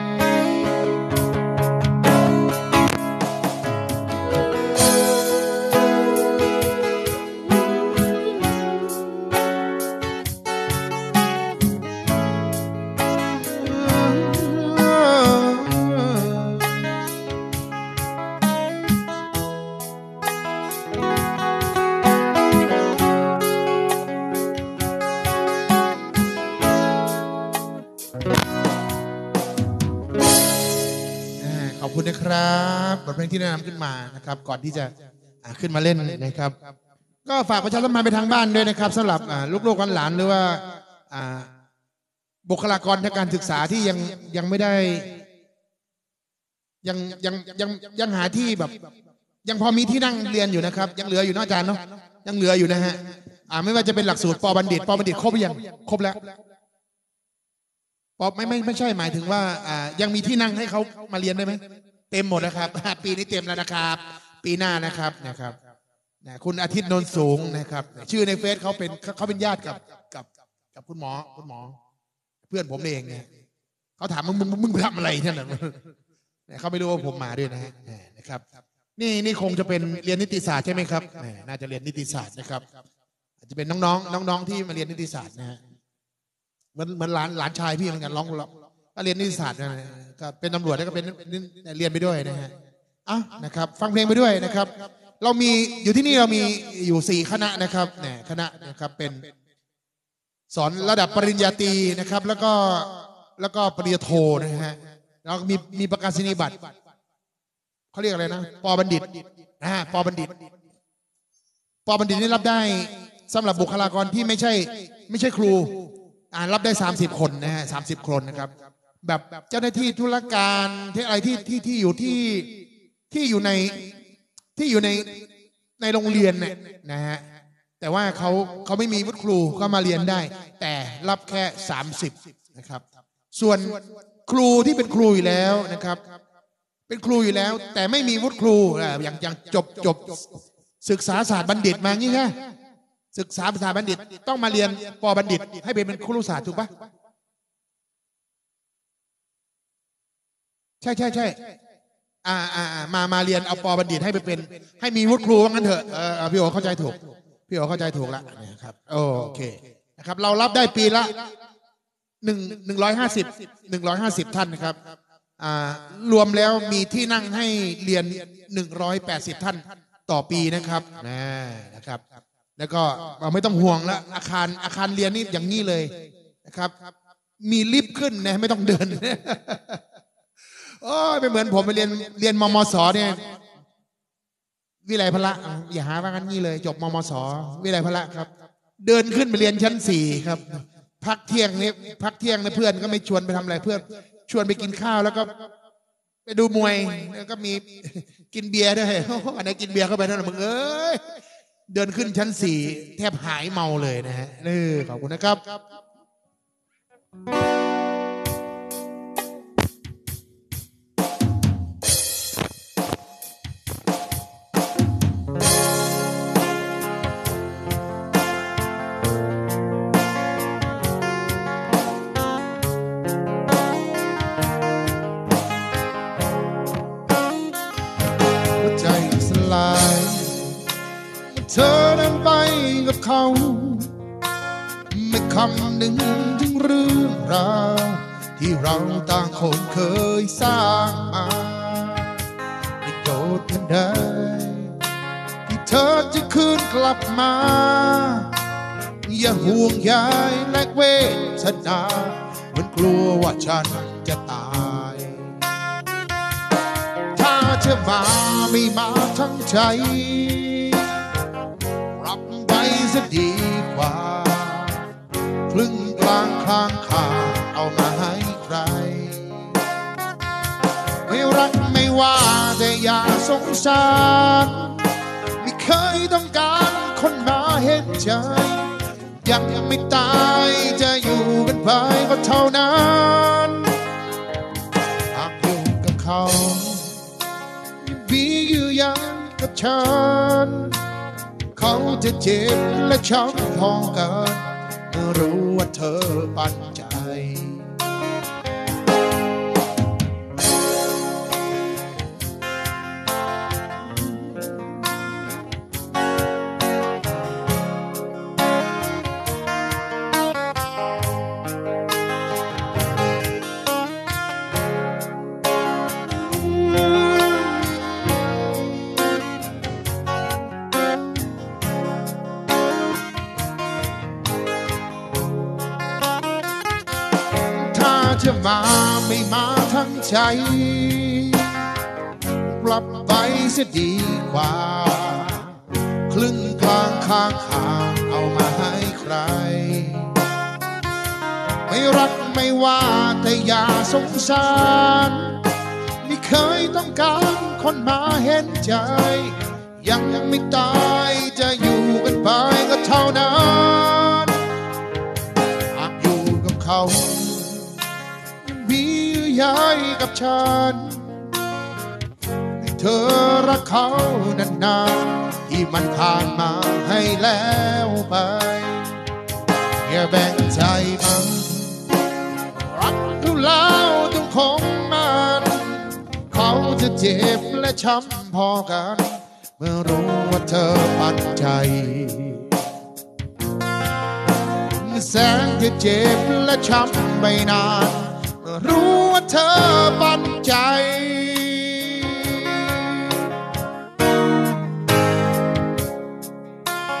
ขอบคุณนะครับบทเพลงที่แนะนำขึ้นมานะครับก่อนที่จะขึ้นมาเล่นนะครับก็ฝากประชาสัมพันธ์ไปทางบ้านด้วยนะครับสำหรับลูกๆหลานหรือว่าบุคลากรทางการศึกษาที่ยังไม่ได้ยังหาที่แบบยังพอมีที่นั่งเรียนอยู่นะครับยังเหลืออยู่นะอาจารย์เนาะยังเหลืออยู่นะฮะไม่ว่าจะเป็นหลักสูตรป.บัณฑิตครบหรือยังครบแล้วไม่ใช่หมายถึงว่ายังมีที่นั่งให้เขามาเรียนได้ไหมเต็มหมดนะครับปีนี้เต็มแล้วนะครับปีหน้านะครับคุณอาทิตย์นนท์สูงนะครับชื่อในเฟซเขาเป็นญาติกับคุณหมอเพื่อนผมเองเนี่ยเขาถามมึงไปทำอะไรเนี่ยเขาไม่รู้ว่าผมมาด้วยนะครับนี่คงจะเป็นเรียนนิติศาสตร์ใช่ไหมครับน่าจะเรียนนิติศาสตร์นะครับอาจจะเป็นน้องที่มาเรียนนิติศาสตร์นะฮะเหมือนหลานชายพี่เหมือนกันร้องก็เรียนนิติศาสตร์นะก็เป็นตำรวจแล้วก็เป็นเรียนไปด้วยนะฮะนะครับฟังเพลงไปด้วยนะครับเรามีอยู่ที่นี่เรามีอยู่4คณะนะครับคณะนะครับเป็นสอนระดับปริญญาตรีนะครับแล้วก็แล้วก็ปริญญาโทนะฮะแล้วมีประกาศนียบัตรเขาเรียกอะไรนะป.บัณฑิตป.บัณฑิตนี่รับได้สำหรับบุคลากรที่ไม่ใช่ครูรับได้30 คนนะฮะ30 คนนะครับแบบเจ้าหน้าที่ธุรการที่อะไรที่อยู่ในโรงเรียนเนี่ยนะฮะแต่ว่าเขาไม่มีวุฒิครูก็มาเรียนได้แต่รับแค่30นะครับส่วนครูที่เป็นครูอยู่แล้วนะครับเป็นครูอยู่แล้วแต่ไม่มีวุฒิครูอย่างจบศึกษาศาสตร์บัณฑิตมางี้ไงศึกษาภาษาบัณฑิตต้องมาเรียนป.บัณฑิตให้เป็นครุศาสตร์ถูกปะใช่มาเรียนเอาป.บัณฑิตให้ให้มีวุฒิครูว่างั้นเถอะพี่โอเข้าใจถูกแล้วนะครับโอเคนะครับเรารับได้ปีละ150ท่านนะครับรวมแล้วมีที่นั่งให้เรียน180ท่านต่อปีนะครับนะครับแล้วก็ไม่ต้องห่วงแล้วอาคารเรียนนี่อย่างนี้เลยนะครับมีลิฟต์ขึ้นนะไม่ต้องเดินโอ้ยไม่เหมือนผมไปเรียนมมสเนี่ยวิไลพละอย่าหาว่างั้นนี่เลยจบมมสวิไลพละครับเดินขึ้นไปเรียนชั้น4ครับพักเที่ยงเนี่ยเพื่อนก็ไม่ชวนไปทำอะไรเพื่อนชวนไปกินข้าวแล้วก็ไปดูมวยแล้วก็มีกินเบียร์ด้วยอันไหนกินเบียร์เข้าไปเท่านั้นมึงเอ้ยเดินขึ้นชั้น4แทบหายเมาเลยนะฮะขอบคุณนะครับเธอเดินไปกับเขาไม่คำนึงถึงเรื่องราวที่เราต่างคนเคยสร้างมาไม่โกรธกันได้ที่เธอจะคืนกลับมาอย่าห่วงใยและเวทนาเหมือนกลัวว่าฉันจะตายถ้าเธอมาไม่มาทั้งใจจะดีกว่าครึ่งกลางข้างขาเอามาให้ใครไม่รักไม่ว่าแต่อย่าสงสารไม่เคยต้องการคนมาเห็นใจยังไม่ตายจะอยู่กันไปก็เท่านั้นหากอยู่กับเขามีอยู่ยังกับฉันเขาจะเจ็บและช้ำพอกันเมื่อรู้ว่าเธอปันใจจะมาไม่มาทั้งใจกลับไปเสียดีกว่าครึ่งกลางข้างขาเอามาให้ใครไม่รักไม่ว่าแต่อย่าสงสารไม่เคยต้องการคนมาเห็นใจยังไม่ตายจะอยู่กันไปก็เท่านั้นหากอยู่กับเขามีใยกับฉันให้เธอรักเขานานๆที่มันผ่านมาให้แล้วไปอย่าแบ่งใจมันรักเขาแล้วต้องคงมันเขาจะเจ็บและช้ำพอกันเมื่อรู้ว่าเธอปันใจแสนจะเจ็บและช้ำไปนานรู้ว่าเธอปันใจ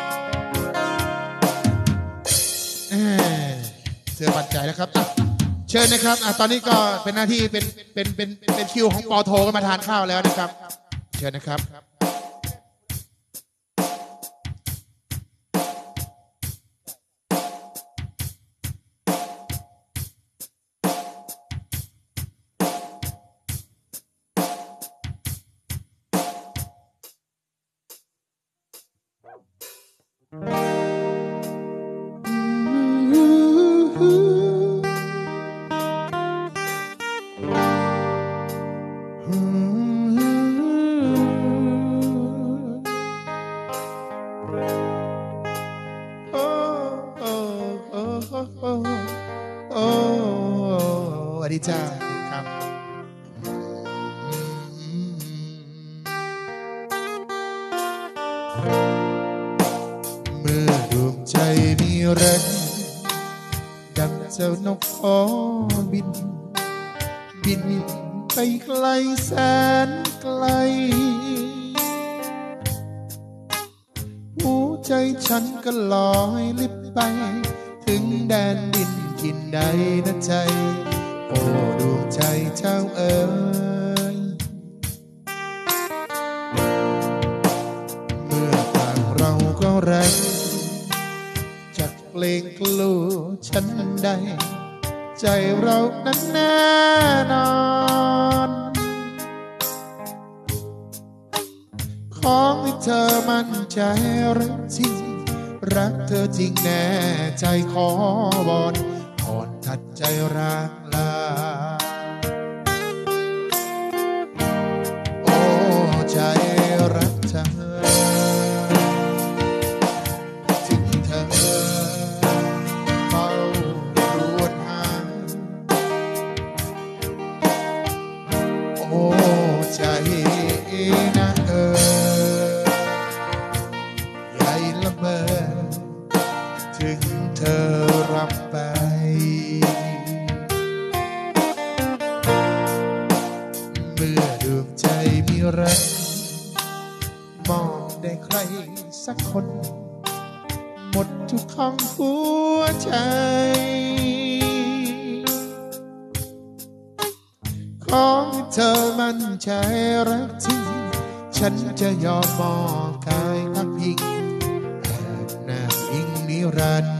เธอปันใจแล้วครับเชิญนะครับตอนนี้ก็เป็นหน้าที่เป็นคิวของปอโทก็มาทานข้าวแล้วนะครับเชิญนะครับสวัสดีจ้าครับเมื่อดวงใจมีรักดังเจ้านกขอบินไปไกลแสนไกลหัวใจฉันก็ลอยลิบไปถึงแดนดินกินใดนะใจโอ้ดวงใจเจ้าเอ๋ยเมื่อต่างเราก็รักจากเพลงกลัวฉันได้ใจเรานั้นแน่นอนขอให้เธอมั่นใจรักจริงรักเธอจริงแน่ใจขอบอนอ่อนทัดใจรักลาโอ้ใจรักเธอถึงเธอเฝ้ารวนหาโอ้ใจนะใหญ่ละเมอถึงเธอรับไปเมื่อดวงใจมีรักมองได้ใครสักคนหมดทุกของหัวใจขอให้เธอมั่นใจรักจริงฉันจะยอมมอบกายพักพิงแอบแนบอิงนิรันดร์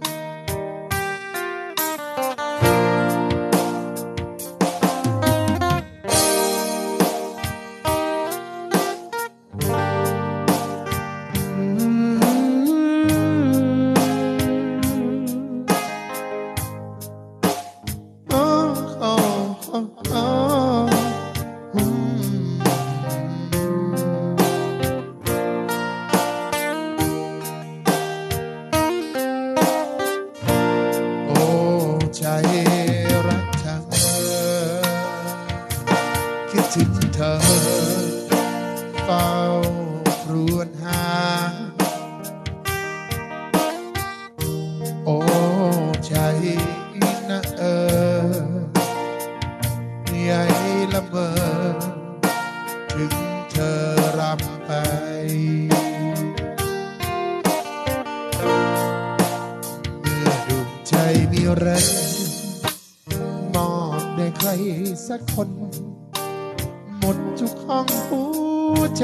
ถึงเธอเฝ้ารวนหาโอ้ใจนะใหญ่ละเมอถึงเธอรำไปเมื่อดวงใจมีรักมอบได้ใครสักคนหมดทุกห้องหัวใจ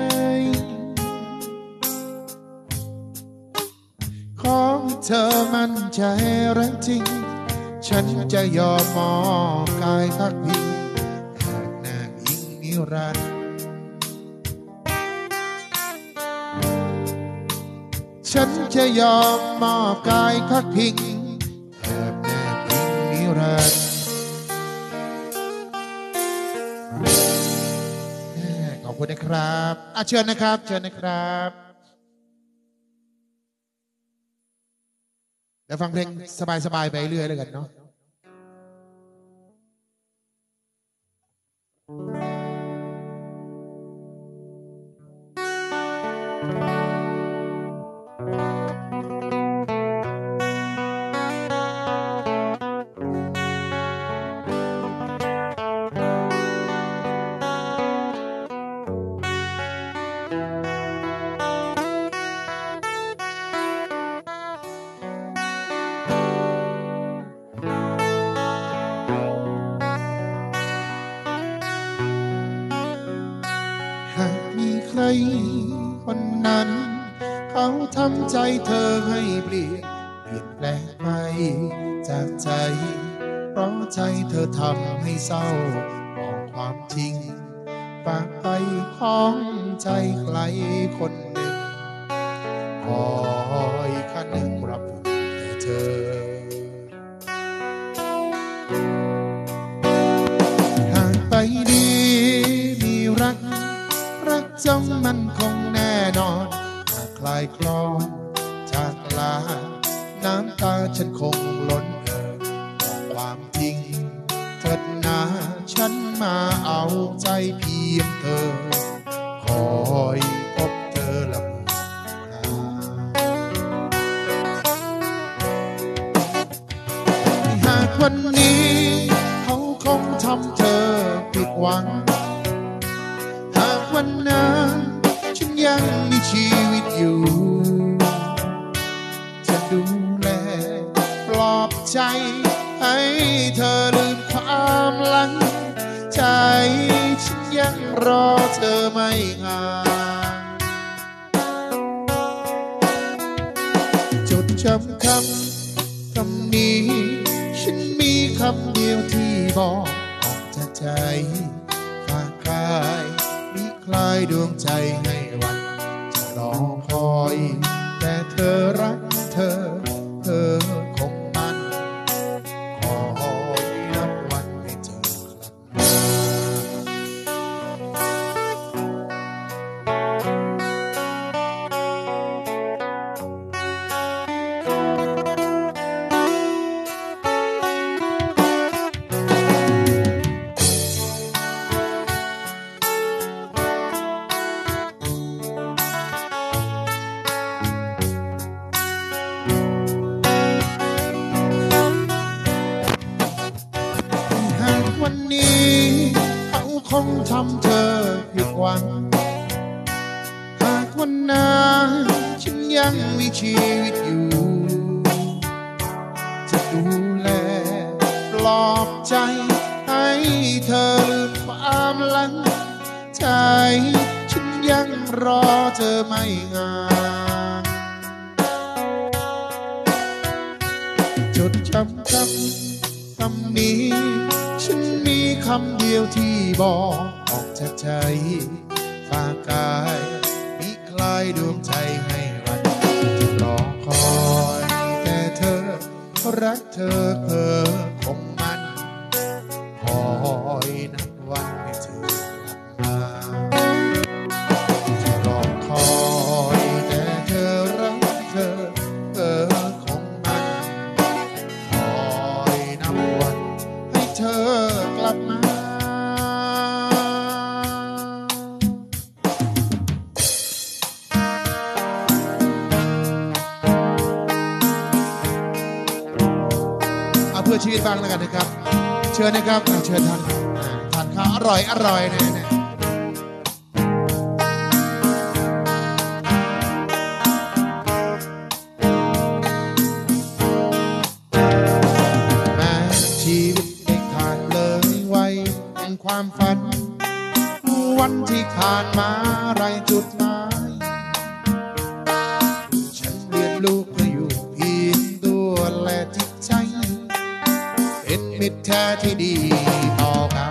ขอให้เธอมั่นใจรักจริงฉันจะยอมมอบกายพักพิงหากนางอิงนิรันดร์ฉันจะยอมมอบกายพักพิงหากนางอิงนิรันดร์ขอบคุณนะครับเชิญนะครับเชิญนะครับเดี๋ยวฟังเพลงสบายๆไปเรื่อยแล้วกันเนาะคนนั้นเขาทำใจเธอให้เปลี่ยนแปลงไปจากใจเพราะใจเธอทำให้เศร้าบอกความจริงฝากไปของใจใครคนหนึ่งคอยคันหนึ่งรับแต่เธอห่างไปดีมีรักจ้องมันคงแน่นอนหากคลายคลอนจากลาน้ำตาฉันคงล้นบอกความจริงเถิดนาฉันมาเอาใจเพียงเธอคอยพบเธอละเมื่อหากวันนี้เขาคงทำเธอผิดหวังหากวันนั้นฉันยังมีชีวิตอยู่จะดูแลปลอบใจให้เธอลืมความหลังใจฉันยังรอเธอไม่ห่างจดจำคำนี้ฉันมีคำเดียวที่บอกออกจากใจฝากกายมิคลายดวงใจให้วันจะรอคอยแต่เธอรักเธอคงมันคอยนับวันให้เธอกลับคงทำเธอผิดหวังหากวันนั้นฉันยังมีชีวิตอยู่จะดูแลปลอบใจให้เธอลืมความหลังใจฉันยังรอเธอไม่ห่างจดจำคำนี้ฉันมีคำเดียวที่บอกออกจากใจฝากกายมิคลายดวงใจให้วันจะรอคอยแต่เธอรักเธอคงมันคอยนับวันให้เธอกลับมาจะรอคอยแต่เธอรักเธอคงมันคอยนับวันให้เธอกลับมาเพื่อชีวิตบ้างแล้วกันนะครับเชิญนะครับเชิญทานข้าวอร่อยเนี่ยแม้ชีวิตได้ผ่านเลยวัยแห่งความฝันวันที่ผ่านมาไรจุดหมายฉันเรียนรู้เพื่ออยู่เพียงตัวและจิตใจเป็นมิตรแท้ที่ดีต่อกัน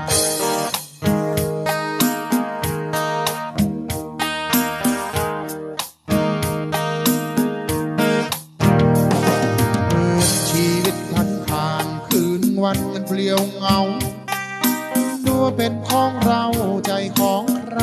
เหมือนชีวิตผ่านคืนวันมันเปลี่ยวเงาตัวเป็นของเราใจของใคร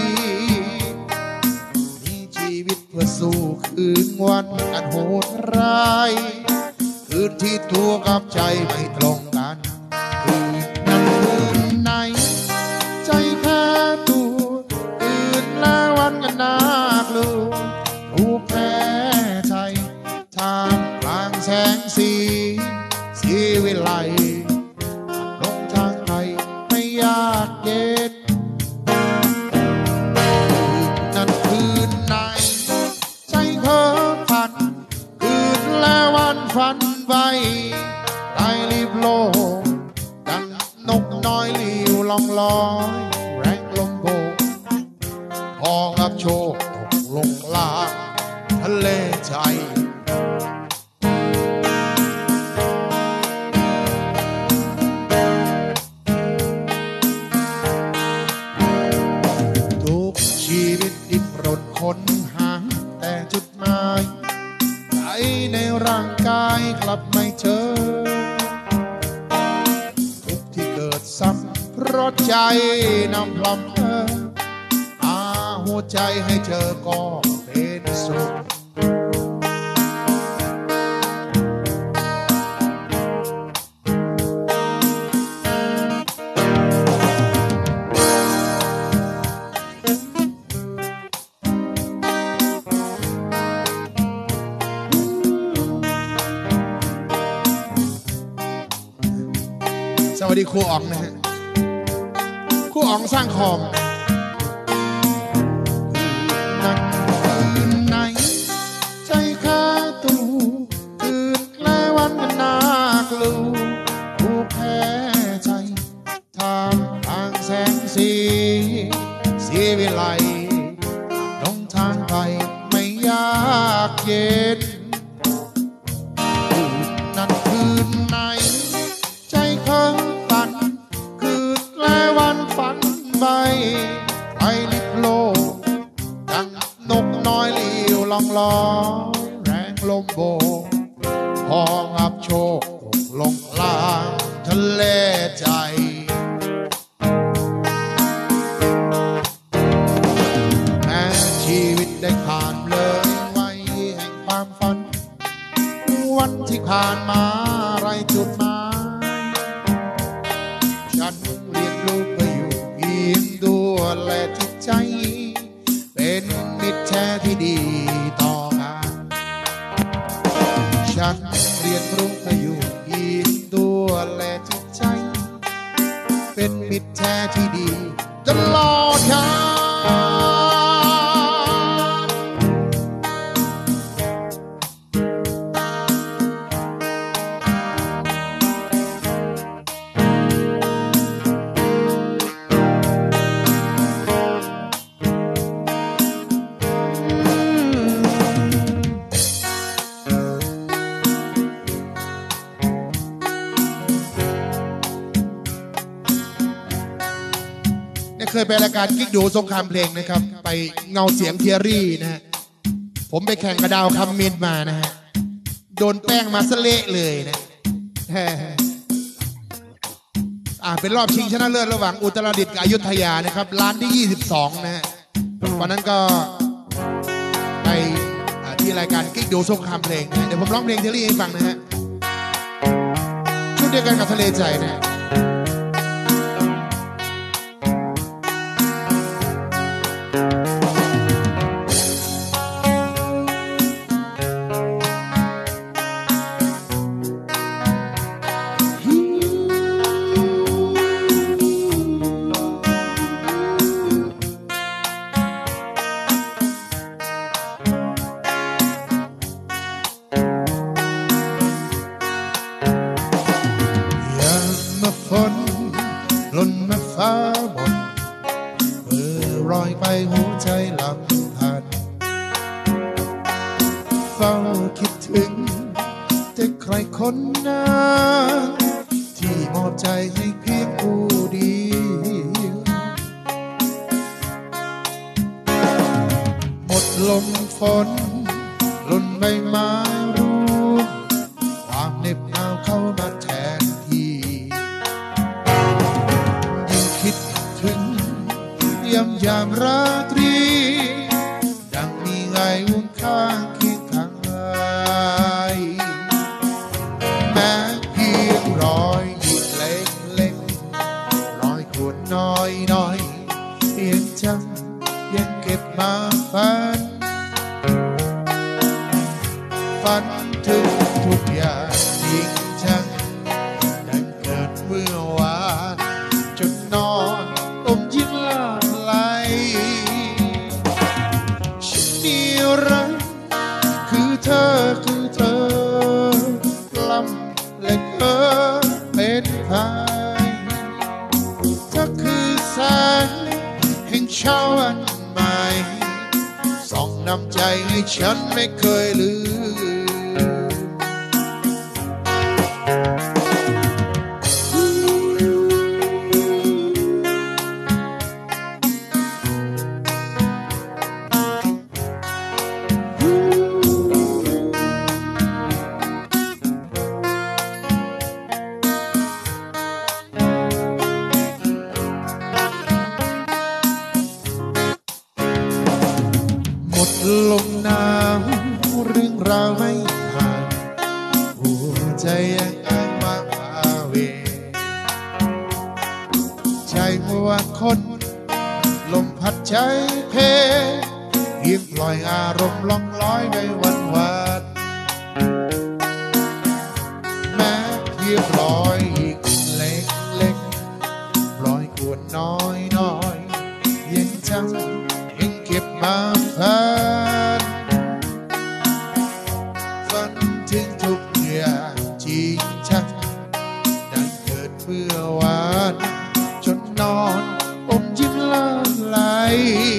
มีชีวิตเพื่อสู้คืนวันอันโหดร้ายคืนที่ตัวกับใจไม่ตรงกันคืนนั้นคืนไหนใจแค่ตัวคืนแล้ววันกันน่ากลัวถูกแพ้ใจท่ามกลางแสงสีวิไลลงทางไปไม่ยากเย็นคืนนั้นคืนไหนใจเพ้อฝันคืนแล้ววันฝันไว้ได้รีบโลกดังนกน้อยลิวลองลอยแรงลมโบกพอกับโชคตกลงกลางทะเลใจทุกชีวิตดิ้นรนค้นหาแต่จุดหมายใจในร่างกายกลับไม่เจอทุกที่เกิดซ้ำเพราะใจนำพลำเพอหัวใจให้เจอก็เป็นสุขสวัสดีครูอ๋องนะฮะครูอ๋องสร้างคอมวิไลลงทางไปไม่ยากเย็นนั่นคืนไหนใจเคิงฝันคืนและวันฝันใบไปลิบโลดังนกน้อยลิวลองลอยแรงลมโบกพองับโชคตกลงกลางทะเลใจชีวิตได้ผ่านเลยวัยแห่งความฝันวันที่ผ่านมาไรจุดหมายฉันเรียนรู้ไปอยู่เพียงดูแลจิตใจเป็นมิตรแท้ที่ดีต่อกันฉันเรียนรู้ไปอยู่เพียงดูแลจิตใจเป็นมิตรแท้ที่ดีตลอดกาลเคยไปรายการกิ๊กดูสงครามเพลงนะครับไปเงาเสียงเทียรี่นะฮะผมไปแข่งกระดาวคำมินมานะฮะโดนแป้งมาสเละเลยนะเป็นรอบชิงชนะเลิศระหว่างอุตรดิตถ์กับอยุธยานะครับร้านที่22นะฮะวันนั้นก็ไปที่รายการกิ๊กดูสงครามเพลงนะเดี๋ยวผมร้องเพลงเทียรี่ให้ฟังนะฮะชุดเดียวกันกับทะเลใจนะฝนหล่นมาฟ้าบนเมื่อรอยไปหัวใจลำพันเฝ้าคิดถึงแต่ใครคนนั้นที่มอบใจให้เพียงผู้เดียวหมดลมฝนหล่นใบไม้ร่วงความเหน็บหนาวเข้ามาแทนคิดถึงยามราตรีดังมีไงอุ่นข้างเคียงข้างกายแม้เพียงรอยหยิบเล็กรอยขวดน้อยเพียงจำยังเก็บมาฝันถึงทุกอย่างยิ่งจังดังเกิดเมื่อวานนอนอมยิ้มละลายฉันนี่รักคือเธอลำและเธอเป็นใครเธอคือแสงแห่งเช้าวันใหม่น้ำใจให้ฉันไม่เคยลืลงน้ำเรื่องราวไม่ห่างหัวใจยังอ้างว้างอาเวใจมัวคนลมพัดใจเพเพียงปล่อยอารมณ์ล่องลอยไปวันวันแม้เพียงลอยอีกเล็กเล็กปล่อยกวนน้อยน้อยยังจำยังเก็บมาฝันถึงทุกอย่างจริงชัดดังเกิดเมื่อวานจนนอนอมยิ้มละลาย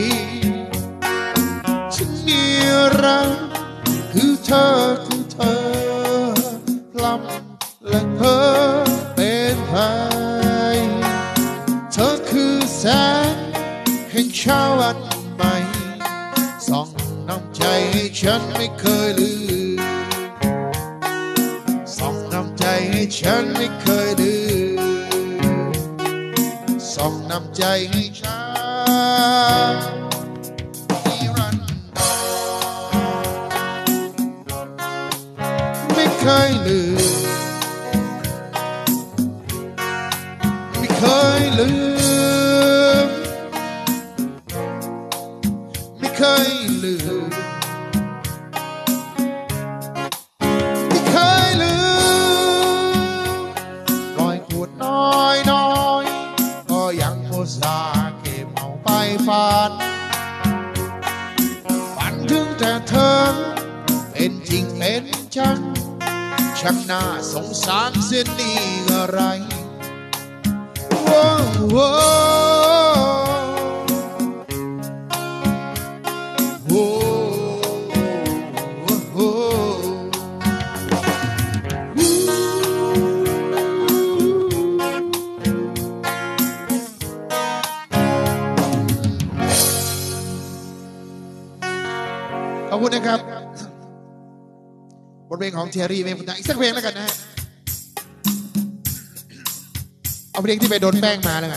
ฉันมีรักคือเธอพลัมและเธอเป็นไทยเธอคือแสงแห่งเช้าวันใหม่ส่องน้ำใจให้ฉันไม่เคยลืมส่องน้ำใจให้ฉันไม่เคยลืมส่องน้ำใจให้ฉันนิรันดร์ไม่เคยลืมไม่เคยลืมไม่เคยลืมไม่เคยลืมรอยขวดน้อยน้อยก็ยังอุตส่าห์เก็บเอาไปฝันถึงแต่เธอเป็นจริงเป็นจังช่างน่าสงสารเสียนี่อะไรโว้โว้โว้โว้ขอบคุณนะครับบทเพลงของเทอรี่เมย์พุทธะอีกสักเพลงแล้วกันนะฮะเอาเพลงที่ไปโดนแป้งมาแล้วกัน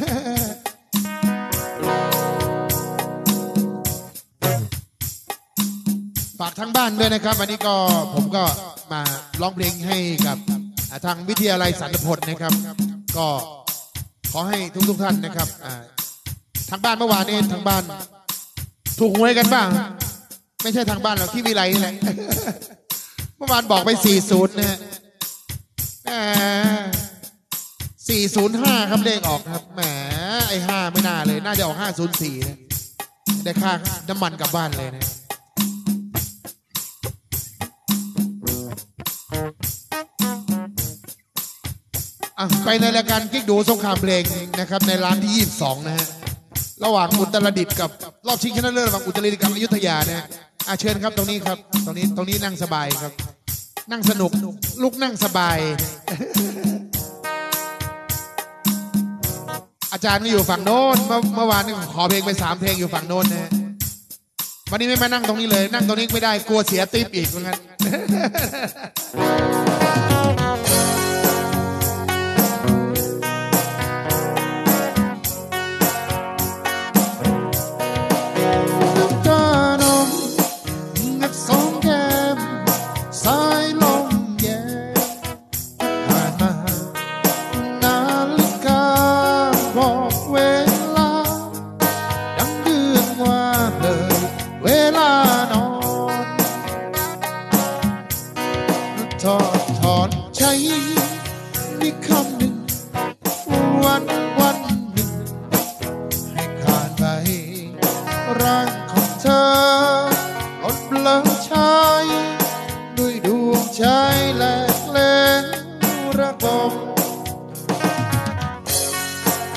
ฝากทั้งบ้านด้วยนะครับวันนี้ก็ผมก็มาร้องเพลงให้กับทางวิทยาลัยสันติพจน์นะครับก็ขอให้ทุกท่านนะครับทางบ้านเมื่อวานนี้ทางบ้านถูกหวยกันบ้างไม่ใช่ทางบ้านหรอกที่วิไลนี่แหละเมื่อวานบอกไป40นะฮะ405ครับเลขออกครับแหมไอ้5ไม่น่าเลยน่าจะออก504นะได้ค่าน้ำมันกลับบ้านเลยนะไปในรายการกิ๊กดูสงครามเพลงนะครับในร้านที่22นะฮะระหว่างอุตรดิตถ์กับรอบชิงชนะเลิศระหว่างอุตรดิตถ์กับอยุธยานะเชิญครับตรงนี้ครับตรงนี้นั่งสบายครับนั่งสนุกลุกนั่งสบายอาจารย์ก็อยู่ฝั่งโน้นเมื่อวานนี่ขอเพลงไป3เพลงอยู่ฝั่งโน้นนะวันนี้ไม่มานั่งตรงนี้เลยนั่งตรงนี้ไม่ได้กลัวเสียติ๊บอีกเหมือนกัน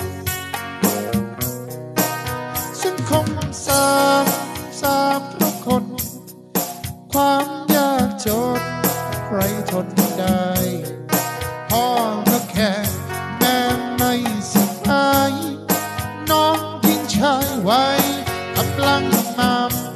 สามทุกคทนได้พ่อก็แค่แม่ไม่สบายน้องยิ่งชายไว้กำลังมา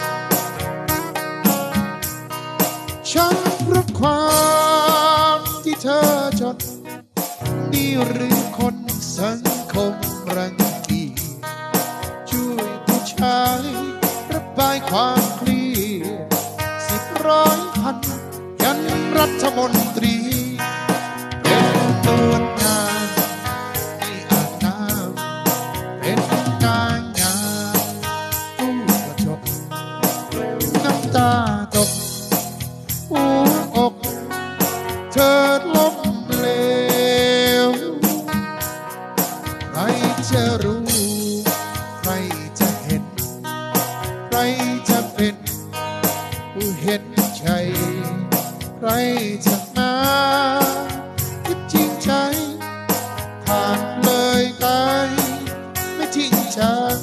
ฉันรักความที่เธอจดนี่หรือคนสังคมรังเกียจช่วยผู้ชายระบายความเครียด10 100 พันยันรัฐมนตรีเป็นตัวงานในอาบน้ำเป็นนางงามตู้กระจกน้ำตาตกหัวอกเธอล้มเหลวใครจะรู้ใครจะเห็นใครจะเป็นผู้เห็นใจใครจะมาคิดจริงใจขาดเลยไปไม่จริงจัง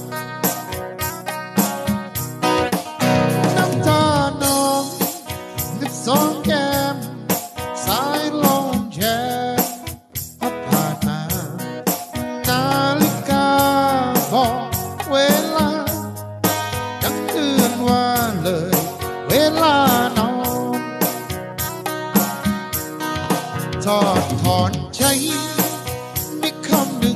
น้ำตาน้องนึกสองแก้มสายลมแช่พัดผ่านมานาฬิกาบอกเวลาดังเตือนว่าเลยเวลานอนทอดถอนใจมีคำหนึ่ง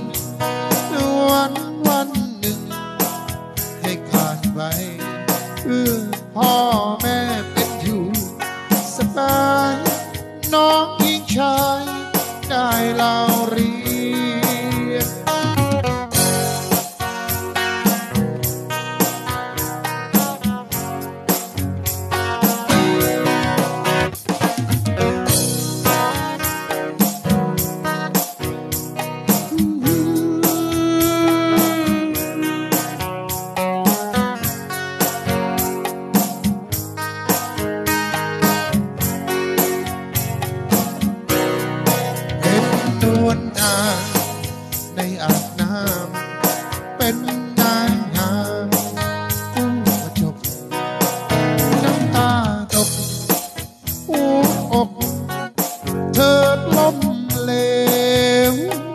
วันหนึ่งให้ผ่านไปพ่อแม่เป็นอยู่สบายน้องหญิงชายได้เล่าเรียนนวลนางในอาบน้ำเป็นนางงามตู้กระจกน้ำตาตกหัวอกเธอล้มเหลว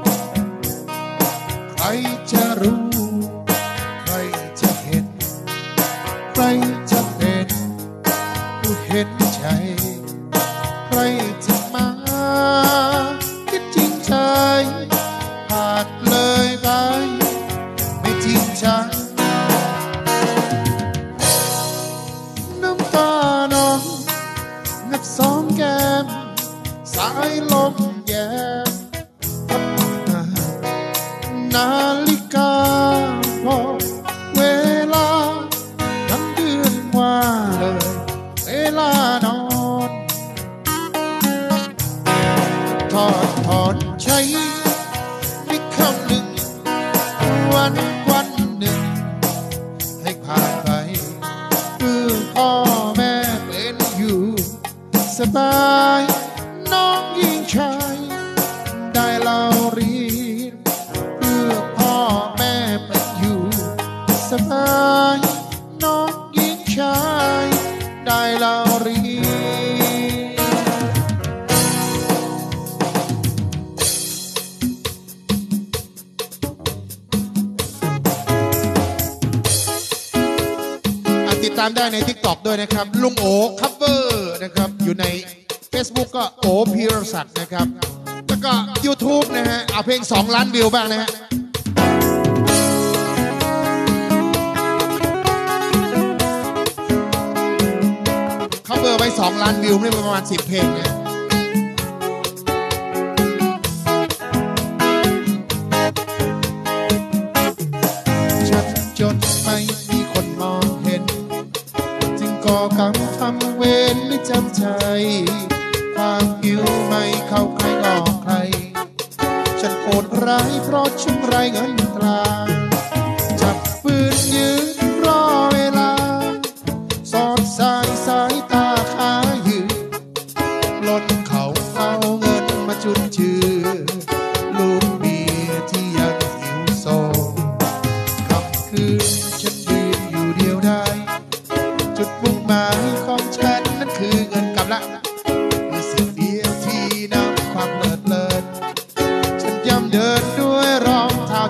ใครจะรู้ใครจะเห็นใครจะเป็นผู้เห็นใจใครจะมาคิดจริงใจขาดเลยไปไม่จริงจังน้ำตาน้องนับสองแก้มสายลมแย้มพัดมานาฬิกาบอกเวลาทั้งเดือนว่าเลยเวลานอนทอดถอนใจมีคำหนึ่งวันหนึ่งให้ผ่านไปพ่อแม่เป็นอยู่สบายน้องหญิงชายได้เล่าเรียนพ่อแม่เป็นอยู่สบายน้องหญิงชายได้เล่าเรียนติดตามได้ใน TikTok ด้วยนะครับลุงโอคัฟเวอร์นะครับอยู่ใน Facebook ก็โอพีรศักดิ์นะครับแล้วก็ YouTube นะฮะเอาเพลง2 ล้านวิวบ้างนะฮะคัฟเวอร์ไป2 ล้านวิวนี่ประมาณ10 เพลงเนี่ยฉันจนไม่มีคนมองเห็นก่อกรรมทำเวรไม่จำใจความหิวไม่เข้าใครออกใครฉันโหดร้ายเพราะฉันไรเงินตราจับปืนยืนรอเวลาสอดสายตาขายืนปล้นเขาเอาเงินมาจุนชื่อลูกเมียที่ยังหิวโซค่ำคืนฉันยืนอยู่เดียวได้จุดมุ่งหมายของฉันนั้นคือเงินกำละสิ่งเดียว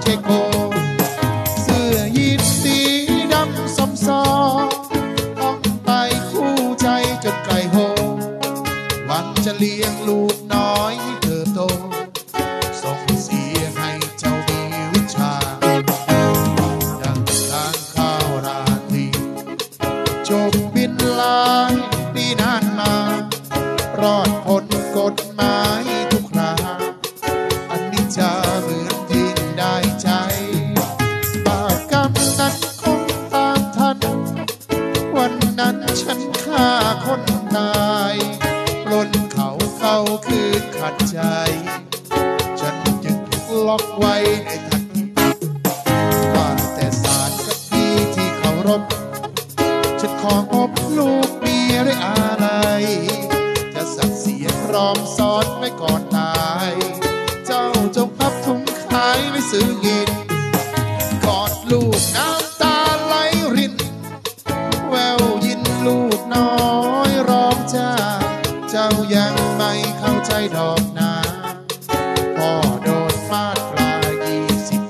เทโกเสื้อยีนสีดำสมซอต้องไปคู่ใจจนไกลโฮหวังจะเลี้ยงลูกน้อยให้เติบโตส่งเสียให้เจ้ามีวิชาดังทางข้าวราตรีจบบินลายปีนานมารอดพ้นกฎหมายทุกคราอันนี้จะเหมือนยิงได้ใจบาปกรรมนั้นคงตามทันวันนั้นฉันฆ่าคนตายปล้นเขาคืนขัดใจฉันจึงล็อกไว้ในทันทีว่าแต่ศาลกับพี่ที่เคารพฉันขออบลูกเมียด้วยอะไรจะสั่งเสียพร้อมสอนไว้ก่อนตายเจ้าจงพับถุงขายไม่ซื้อกินกอดลูกน้ำตาไหลรินแววยินลูกน้อยร้องจ้าเจ้ายังไม่เข้าใจดอกนาพ่อโดนมาตรา21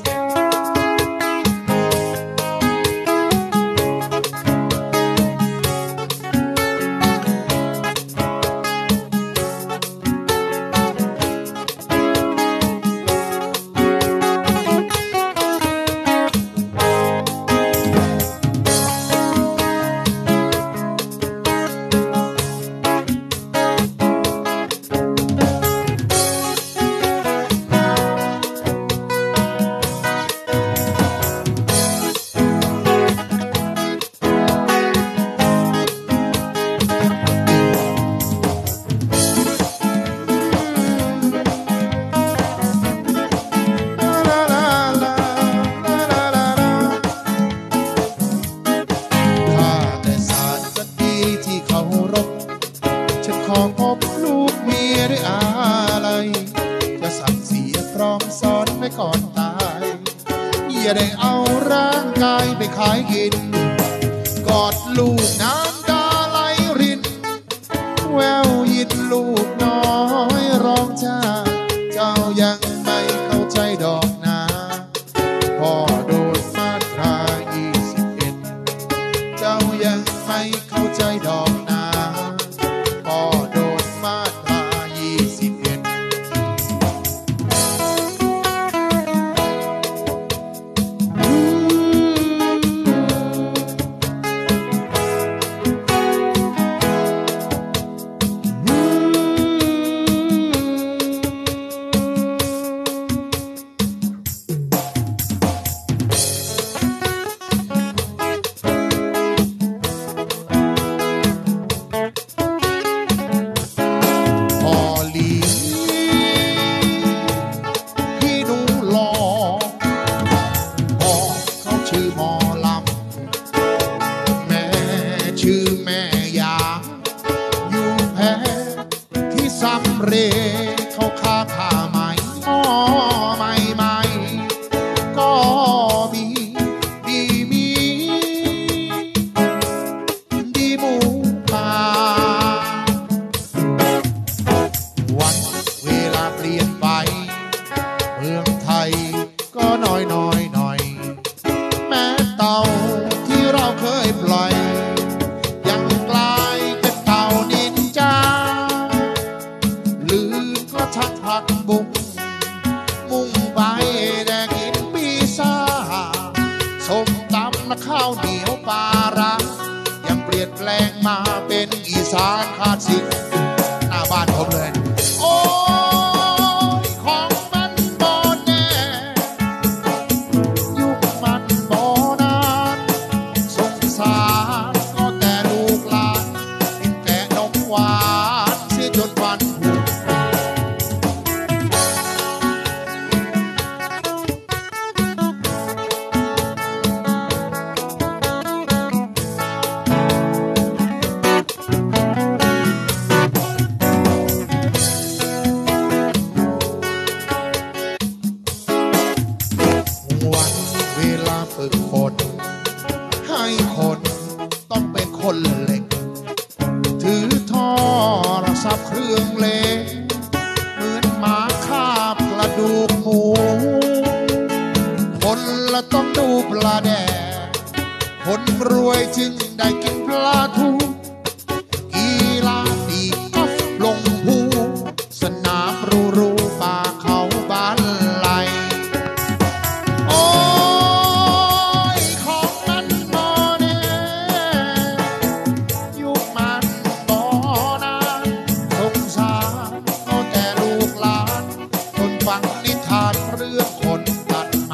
อย่าได้เอาร่างกายไปขายกินกอดลูกน้ำตาไหลรินแววยินลูกน้อยร้องจ้าเจ้ายังไม่เข้าใจดอกนาพ่อโดนมาตรา21เจ้ายังไม่เข้าใจดอกนาพ่อโดนมาตรา21เขาค้าผ้าไหมอ้อไม่ก็มีดีหมูป่าวันเวลาเปลี่ยนไปเมืองไทยก็น้อยแม้เต่าที่เราเคยปล่อยยังกลายเป็นเต่านินจาชักผักบุ้งมุ่งไปแดกกินปีซ่าส้มตำและข้าวเหนียวปลาร้ายังเปลี่ยนแปลงมาเป็นอีสานขาดสิทธิ์หน้าบ้านผมเลยโอ้ยของมันบ่แน่ยุคมันบ่นานสงสารก็แต่ลูกหลานกินแต่นมหวานเสียจนวันจึงได้กินปลาทูกีฬาตีกอล์ฟลงภูสนามรูป่าเขาบ้านไหลโอ้ยของมันบ่แน่ยุคมันบ่นานสงสารเอาแต่ลูกหลานทนฟังนิทานเรื่องคนตัดมา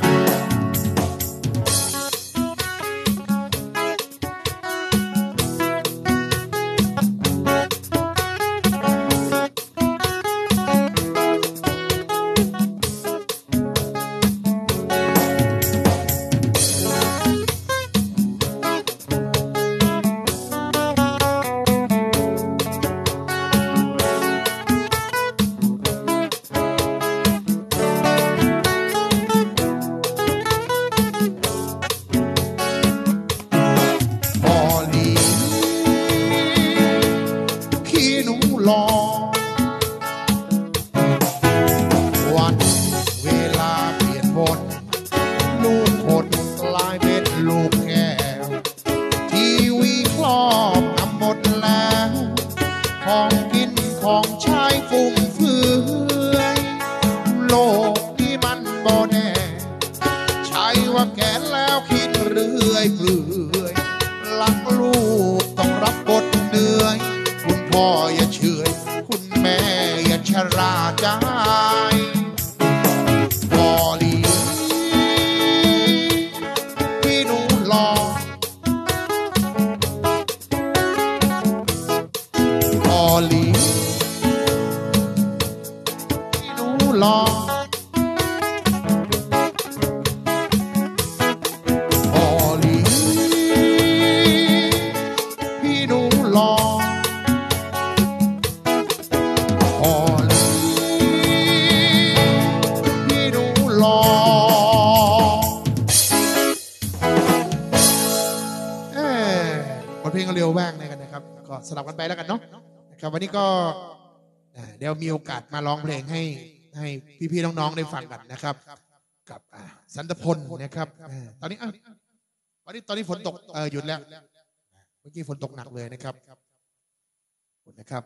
สลับกันไปแล้วกันเนาะนะครับวันนี้ก็เดี๋ยวมีโอกาสมาร้องเพลงให้พี่ๆน้องๆได้ฟังกันนะครับกับสันตพลนะครับตอนนี้ฝนตกหยุดแล้วเมื่อกี้ฝนตกหนักเลยนะครับนะครับ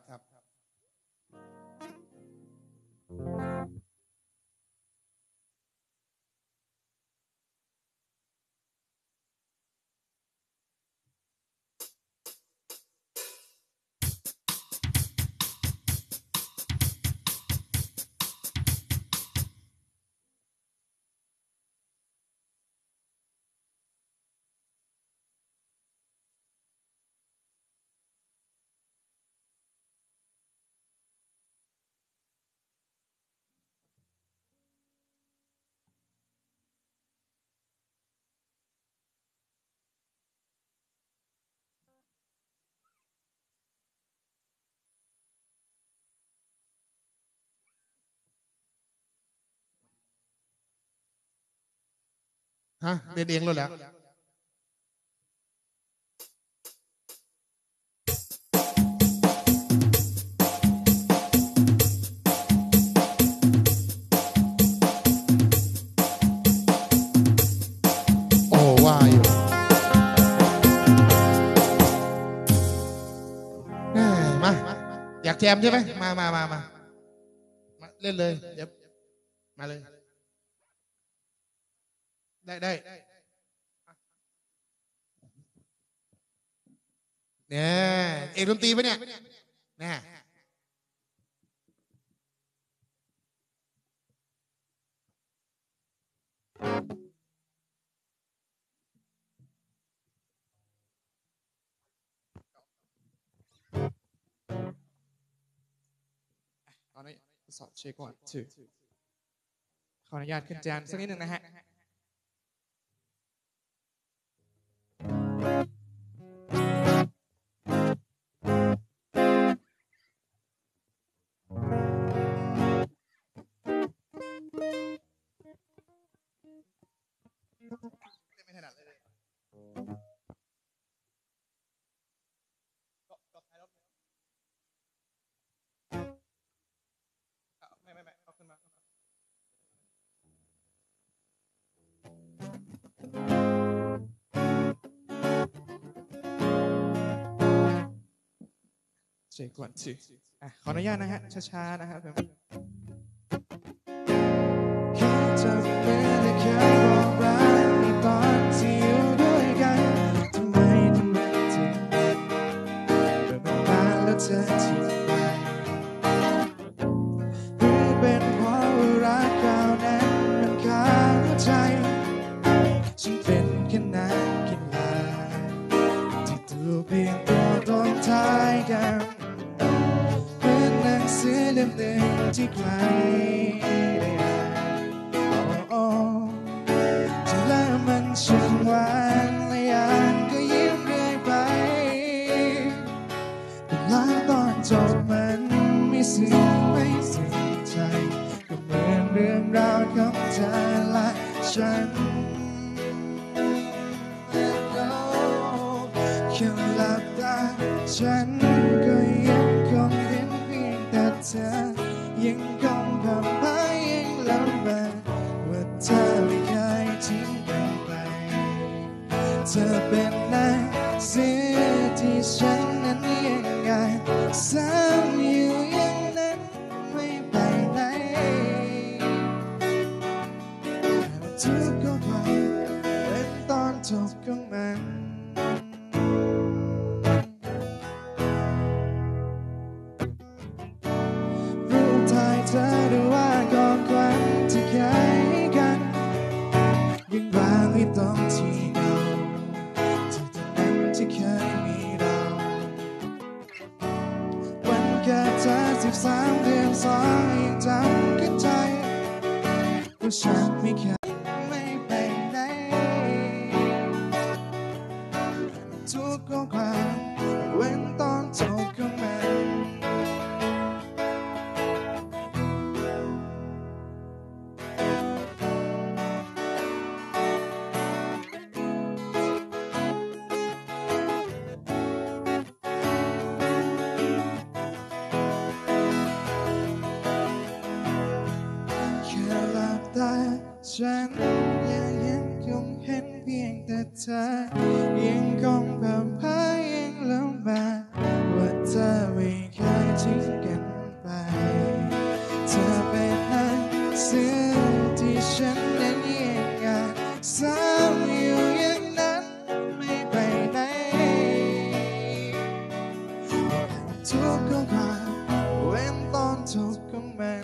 เรียนเองแล้วแหละโอ้ว่าอยู่มาอยากแจมใช่ไหมมาเล่นเลยเดี๋ยวมาเลยได้เนี่ยเอกดนตรีปะเนี่ยเนี่ยตอนนี้สอบเช็คก่อนขออนุญาตขึ้นแจนสักนิดหนึ่งนะฮะไม่ถนัดเลยไม่เอาขึ้นมา Check 1 2ขออนุญาตนะฮะช้าๆนะครับผมแค่จะเป็นแต่แค่บอกรักในตอนที่อยู่ด้วยกันทำไมถึงเมื่อมันนานแล้วเธอทิ้งไปหรือเป็นเพราะว่ารักเรานั้นมันค้างหัวใจฉันเป็นแค่นักกีฬาที่ตัวเพียงตัวตนท้ายกันเหมือนหนังสือเล่มหนึ่งที่ใครได้อ่านจะแล้วมันช่างหวานและอ่านก็ยิ้มเรื่อยไปแล้วตอนจบมันไม่ซึ้งไม่ซึ้งใจก็เหมือนเรื่องราวของเธอและฉันแค่หลับตาฉันก็ยังคงเห็นเพียงแต่เธอยังคงคำพายยังลำบากว่าเธอไม่เคยทิ้งกันไปเธอเป็นนักสือที่ฉันนั้นยังไงซ้ำอยู่อย่างนั้นไม่ไปไหนทุกข้อความเป็นตอนจบของมันรูปถ่ายเธอหรือว่าข้อความที่เคยให้กันยังวางไว้ตรงที่เก่าที่ตรงนั้นที่เคยมีเราวันเกิดเธอ13 เดือน 2ยังจำขึ้นใจว่าฉันไม่เคยไม่ไปไหนทุกข้อความเว้นตอนจบของมันแค่หลับตาฉันยังคงเห็นเพียงแต่เธอยังคงพร่ำพายังลำบากว่าเธอไม่เคยทิ้งกันไปเธอเป็นนักสือที่ฉันนั้นยังอยากซ้ำอยู่อย่างนั้นไม่ไปไหนทุกข้อความเว้นตอนจบของมัน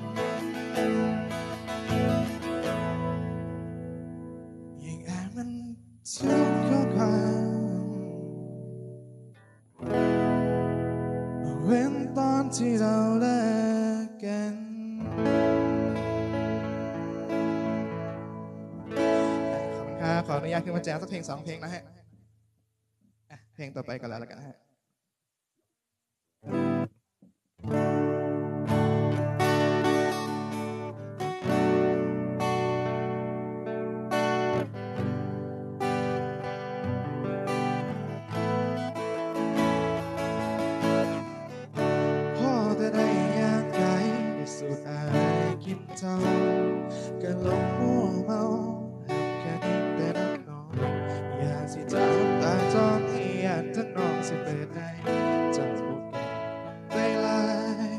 ยังอ่านมันทุกข้อความเว้นตอนที่เราเลิกกันขอบคุณครับขออนุญาตขึ้นมาแจมสักเพลง2 เพลงนะฮะเพลงต่อไปกันแล้วกันนะฮะพ่อแต่ได้ยากไกลที่สุดอายกินเท่าก็ลงมัวเมาแค่นี้แต่น้ำนองอยากสิจับตาจ้องอยากทั้งน้องสิเปิดให้เจ้าบุกใจลาย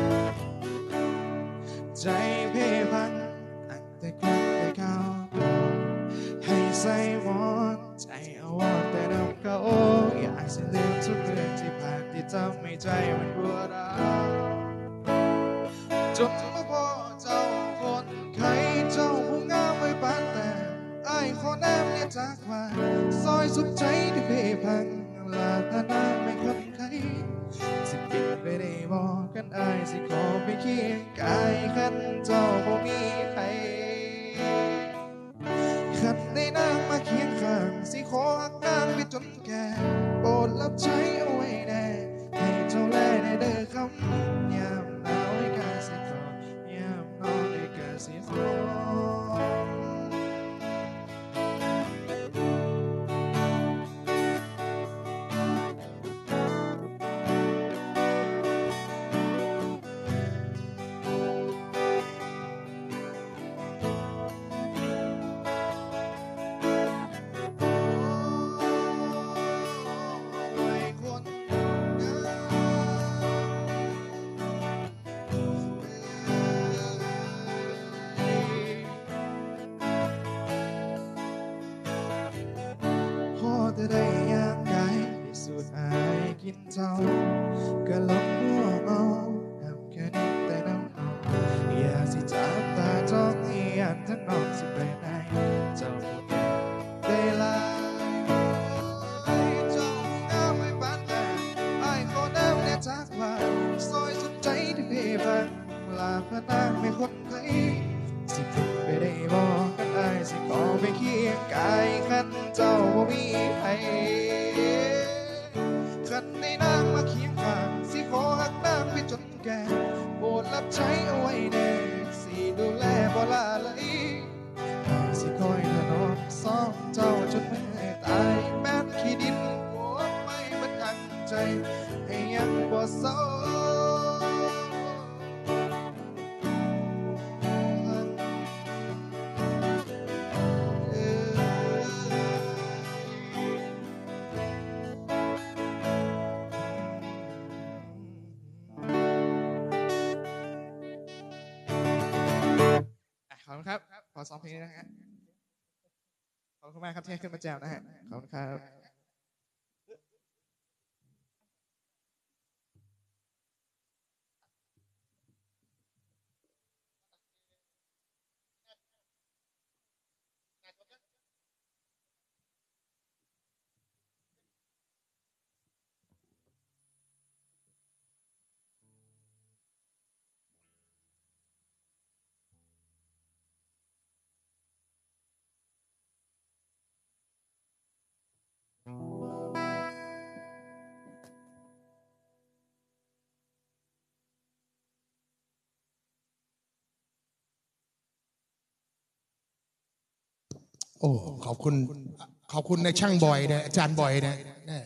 ใจเพ่พันอันแต่ครั้งแต่เขาให้ใส่หมอนใจเอาวอนแต่น้ำเขาอยากสิลืมทุกเรื่องที่ผ่านที่ทำให้ใจมันปวดร้าวจนมาพอเจ้าคนใครเจ้าผู้งามไว้ปานแต่ไอ้ขอน้ำเนี่ยจากว่าซอยสุดใจที่เพ่พังลาตาน้ำไม่คนใครสิปิดไปได้บอกกันไอ้สิขอไปเคียงกายขันเจ้าบ่มีใครขันได้นางมาเคียงข้างสิขอหักนางไปจนแก่โปรดรับใช้เอาไว้แน่ให้เจ้าแลในเด้อคำยามหนาวให้กายสิขอยามนอนให้กายสิขอไยินเจ้าก็ลงหัวเมาทำแค่นี้แต่น้ำเอาอย่าสิจับตาจ้องให้อันทั้งนอกสิไปไหนเจ้าคงได้ลาเจ้าน้ำไม่บานแลไอ้ขอน้ำเนี่ยจากว่าซอยสุดใจที่เพบังลาพระนางไม่คนไทยสิเป็นไปได้บอกกันไอ้สิขอไปเคียงกายขันเจ้าบ่มีใครขันในนางมาเคียงข้างสิขอหักนางไปจนแก่โปรดรับใช้เอาไว้แน่สิดูแลบ่ละเลยสิคอยถนอมซ้อมเจ้าจนแม่ตายแม้ขี้ดินโอ้ไม่มันหักใจให้ยังบ่เศร้าขอบคุณครับขอซ้อมเพลงนี้นะฮะขอบคุณมากครับที่ให้ขึ้นมาแจวนะฮะขอบคุณครับโอ้ขอบคุณในช่างบอยนะอาจารย์บอยนะ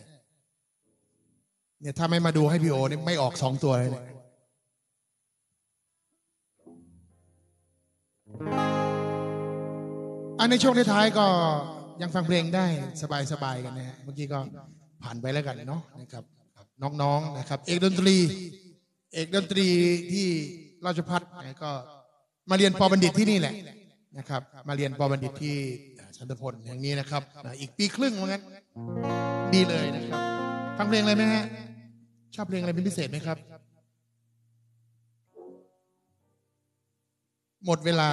เนี่ยถ้าไม่มาดูให้พี่โอเนี่ยไม่ออก2 ตัวเลยเนี่ยในช่วงท้ายๆก็ยังฟังเพลงได้สบายๆกันนะฮะเมื่อกี้ก็ผ่านไปแล้วกันเนาะนะครับน้องๆนะครับเอกดนตรีที่ราชภัฏก็มาเรียนป.บัณฑิตที่นี่แหละนะครับมาเรียนป.บัณฑิตที่ชันทพลอย่างนี้นะครับอีกปีครึ่งว่างั้นดีเลยนะครับฟังเพลงอะไรไหมฮะชอบเพลงอะไรเป็นพิเศษไหมครับหมดเวลา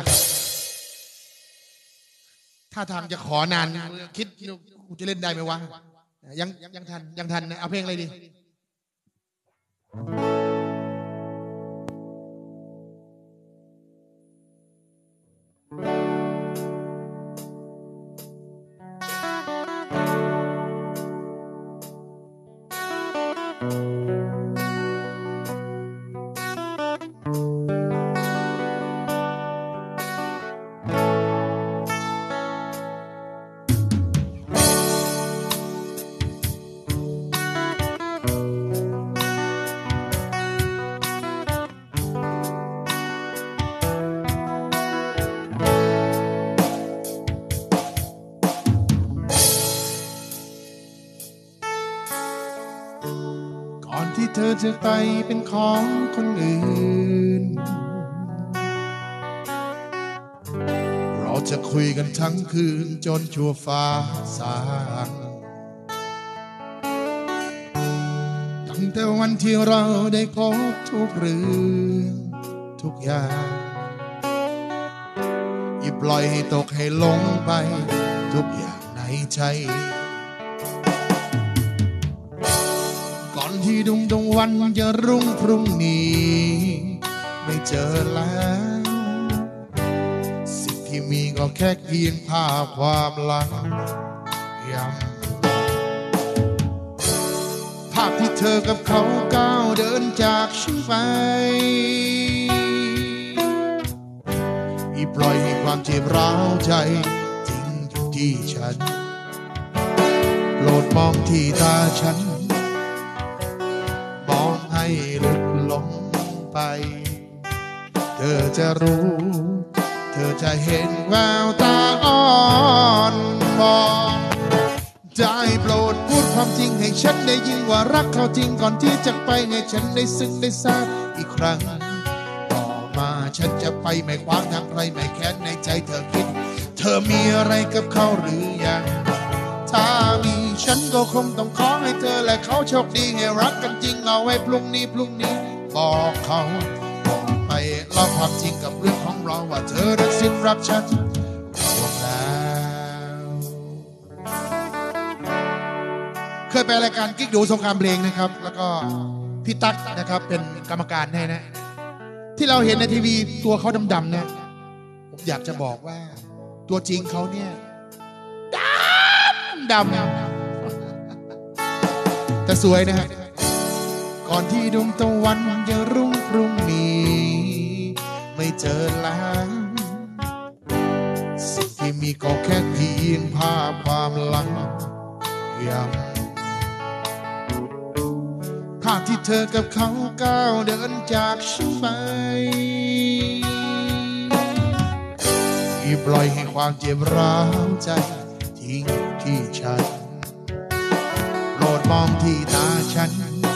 ถ้าทางจะขอนานคิดกูจะเล่นได้ไหมวะยังทันเอาเพลงอะไรดีเธอจะไปเป็นของคนอื่นเราจะคุยกันทั้งคืนจนชั่วฟ้าสางตั้งแต่วันที่เราได้พบทุกเรื่องทุกอย่างอย่าปล่อยให้ตกให้หลงไปทุกอย่างในใจที่ดงวันจะรุ่งพรุ่งนี้ไม่เจอแล้วสิ่งที่มีก็แค่เพียงภาพความหลังย้ำภาพที่เธอกับเขาก้าวเดินจากฉันไปอีปล่อยให้ความเจ็บร้าวใจทิ้งอยู่ที่ฉันโปรดมองที่ตาฉันให้ลึกลงไปเธอจะรู้เธอจะเห็นแววตาอ่อนมองได้โปรดพูดความจริงให้ฉันได้ยินว่ารักเขาจริงก่อนที่จะไปให้ฉันได้ซึ้งได้ทราบอีกครั้งต่อมาฉันจะไปไม่ขวางทางใครไม่แค้นในใจเธอคิดเธอมีอะไรกับเขาหรือยังถ้ามีฉันก็คงต้องขอให้เธอและเขาโชคดีให้รักกันจริงเอาไว้พรุ่งนี้บอกเขาบอกไปเล่าความจริงกับเรื่องของเราว่าเธอนั้นสิ้นรักฉันหมดแล้วเคยไปรายการกิ๊กดูสงครามเพลงนะครับแล้วก็พี่ตั๊กนะครับเป็นกรรมการให้นะที่เราเห็นในทีวีตัวเขาดำๆเนี่ยผมอยากจะบอกว่าตัวจริงเขาเนี่ยดำแต่สวยนะฮะก่อนที่ดวงตะวันจะรุ่งพรุ่งนี้ไม่เจอแล้วสิ่งที่มีก็แค่เพียงภาพความหลังยังภาพที่เธอกับเขาก้าวเดินจากฉันไปที่ปล่อยให้ความเจ็บร้าวใจทิ้งที่ฉันโปรดมองที่ตาฉัน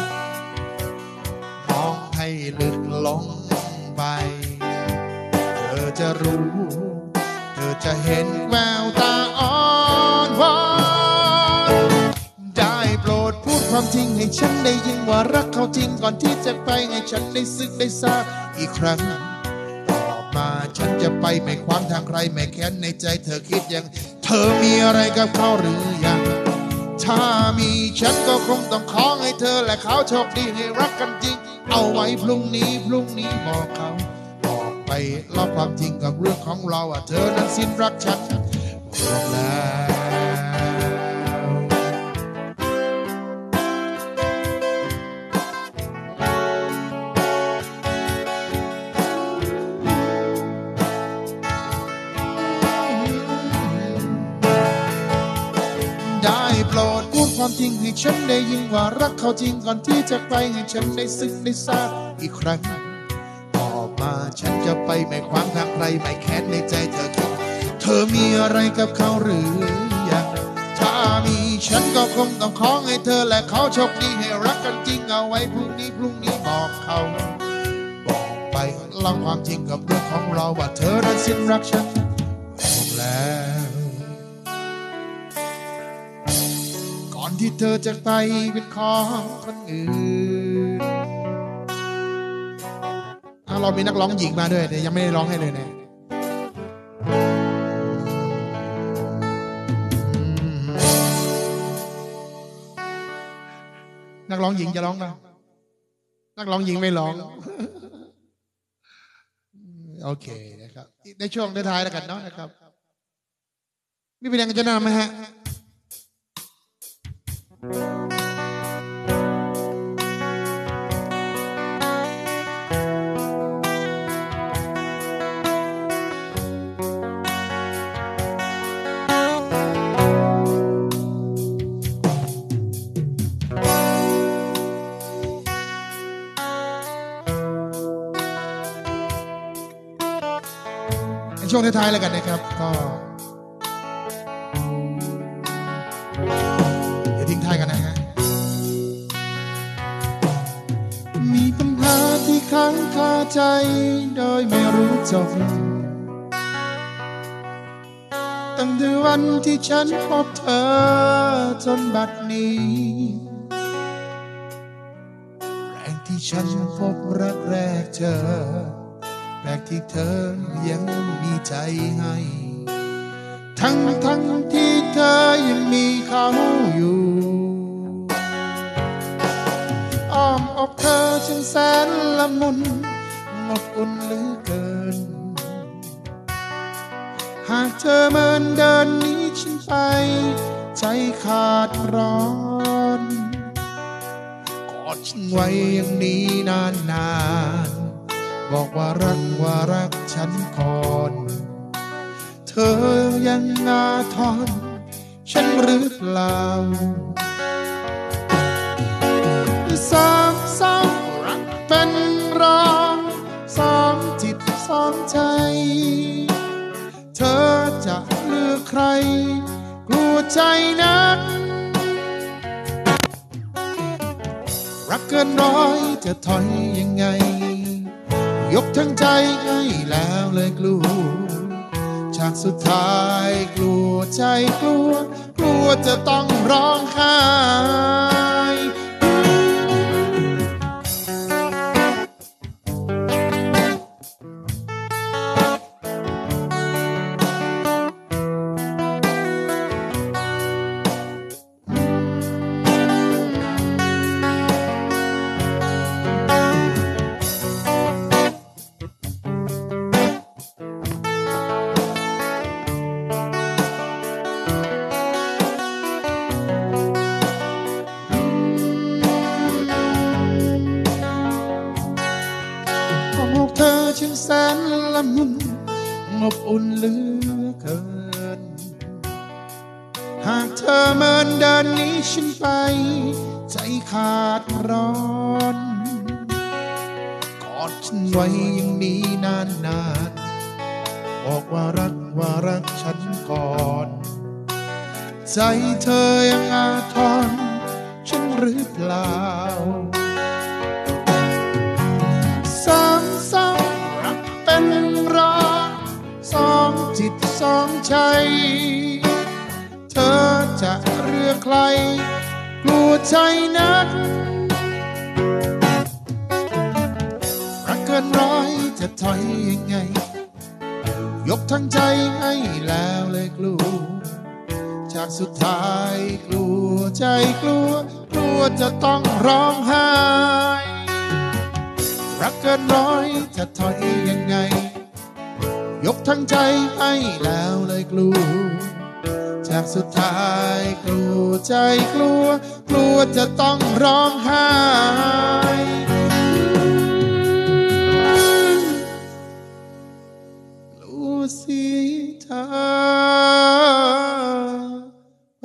มองให้ลึกลงไปเธอจะรู้เธอจะเห็นแววตาอ่อนหวานได้โปรดพูดความจริงให้ฉันได้ยินว่ารักเขาจริงก่อนที่จะไปให้ฉันได้ซึกได้ทราบอีกครั้งต่อมาฉันจะไปไม่ขวางทางใครไม่แค้นในใจเธอคิดยังเธอมีอะไรกับเขาหรือยังถ้ามีฉันก็คงต้องขอให้เธอและเขาโชคดีให้รักกันจริงเอาไว้พรุ่งนี้บอกเขาบอกไปเล่าความจริงกับเรื่องของเราว่าเธอนั้นสิ้นรักฉันหมดแล้วโปรดพูดความจริงให้ฉันได้ยินว่ารักเขาจริงก่อนที่จะไปให้ฉันได้ซึ้งได้ทราบอีกครั้งต่อมาฉันจะไปไม่ขวางทางใครไม่แค้นในใจเธอคิดเธอมีอะไรกับเขาหรือยังถ้ามีฉันก็คงต้องขอให้เธอและเขาโชคดีให้รักกันจริงเอาไว้พรุ่งนี้บอกเขาบอกไปเล่าความจริงกับเรื่องของเราว่าเธอนั้นสิ้นรักฉันหมดแล้วที่เธอจะไปเป็นของคนอื่นเรามีนักร้องหญิงมาด้วยแต่ยังไม่ได้ร้องให้เลยเนี่ยนักร้องหญิงจะร้องป่ะนักร้องหญิงไม่ร้องโอเคนะครับในช่วงท้ายๆแล้วกันเนาะนะครับมีเพลงจะนำไหมฮะช่วงท้ายๆแล้วกันนะครับก็อย่าทิ้งท้ายกันนะฮะมีปัญหาที่ค้างคาใจโดยไม่รู้จบตั้งแต่วันที่ฉันพบเธอจนบัดนี้แรงที่ฉันพบรักแรกเจอแปลกที่เธอยังมีใจให้ทั้งที่เธอยังมีเขาอยู่อ้อมอกเธอช่างแสนละมุนอบอุ่นเหลือเกินหากเธอเมินเดินหนีฉันไปใจขาดร้อนกอดฉันไว้อย่างนี้นานบอกว่ารักฉันก่อนเธอยังอาทรฉันหรือเปล่าสองรักเป็นรองสองจิตสองใจเธอจะเลือกใครกลัวใจนักรักเกินร้อยจะถอยยังไงยกทั้งใจให้แล้วเลยกลัวฉากสุดท้ายกลัวใจกลัวกลัวจะต้องร้องไห้เธอช่างแสนละมุนอบอุ่นเหลือเกินหากเธอเมินเดินหนี้ฉันไปใจขาดร้อนกอดฉันไว้อย่างนี้นานๆบอกว่ารักฉันก่อนใจเธอยังอาทรฉันหรือเปล่ารักเป็นรักสองจิตสองใจเธอจะเลือกใครกลัวใจนักรักเกินร้อยจะถอยยังไงยกทั้งใจให้แล้วเลยกลัวจากสุดท้ายกลัวใจกลัวจะต้องร้องไห้รักเกินร้อยจะถอยยังไงยกทั้งใจให้แล้วเลยกลัวจากสุดท้ายกลัวใจกลัวจะต้องร้องไห้กลัวเสียเธอไป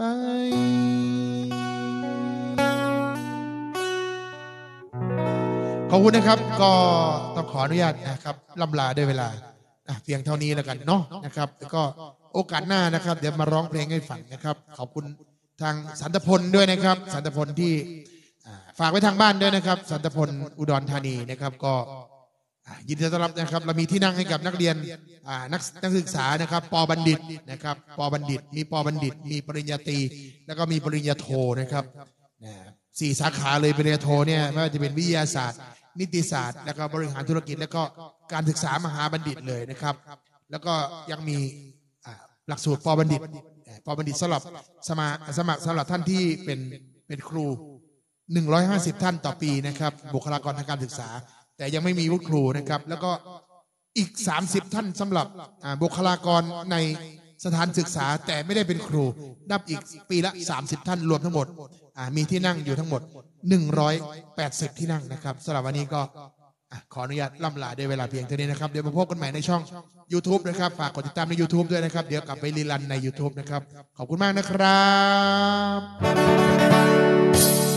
ขอบคุณนะครับก็ต้องขออนุญาตนะครับล่ำลาด้วยเวลาเพียงเท่านี้แล้วกันเนาะนะครับแล้วก็โอกาสหน้านะครับเดี๋ยวมาร้องเพลงให้ฟังนะครับขอบคุณทางสันตพลด้วยนะครับสันตพลที่ฝากไว้ทางบ้านด้วยนะครับสันตพลอุดรธานีนะครับก็ยินดีต้อนรับนะครับเรามีที่นั่งให้กับนักเรียนนักศึกษานะครับป.บัณฑิตนะครับป.บัณฑิตมีป.บัณฑิตมีปริญญาตรีแล้วก็มีปริญญาโทนะครับ4 สาขาเลยปริญญาโทเนี่ยไม่ว่าจะเป็นวิทยาศาสตร์นิติศาสตร์แล้วก็บริหารธุรกิจแล้วก็การศึกษามหาบัณฑิตเลยนะครับแล้วก็ยังมีหลักสูตรป.บัณฑิตสำหรับสมัครสำหรับท่านที่เป็นครู150ท่านต่อปีนะครับบุคลากรทางการศึกษาแต่ยังไม่มีวุฒิครูนะครับแล้วก็อีก30ท่านสำหรับบุคลากรในสถานศึกษาแต่ไม่ได้เป็นครูนับอีกปีละ30ท่านรวมทั้งหมดมีที่นั่งอยู่ทั้งหมด180ที่นั่งนะครับสำหรับวันนี้ก็ขออนุญาตล่ำลาด้วยเวลาเพียงเท่านี้นะครับเดี๋ยวมาพบกันใหม่ในช่อง YouTube นะครับฝากกดติดตามใน YouTube ด้วยนะครับเดี๋ยวกลับไปรีรันใน YouTube นะครับขอบคุณมากนะครับ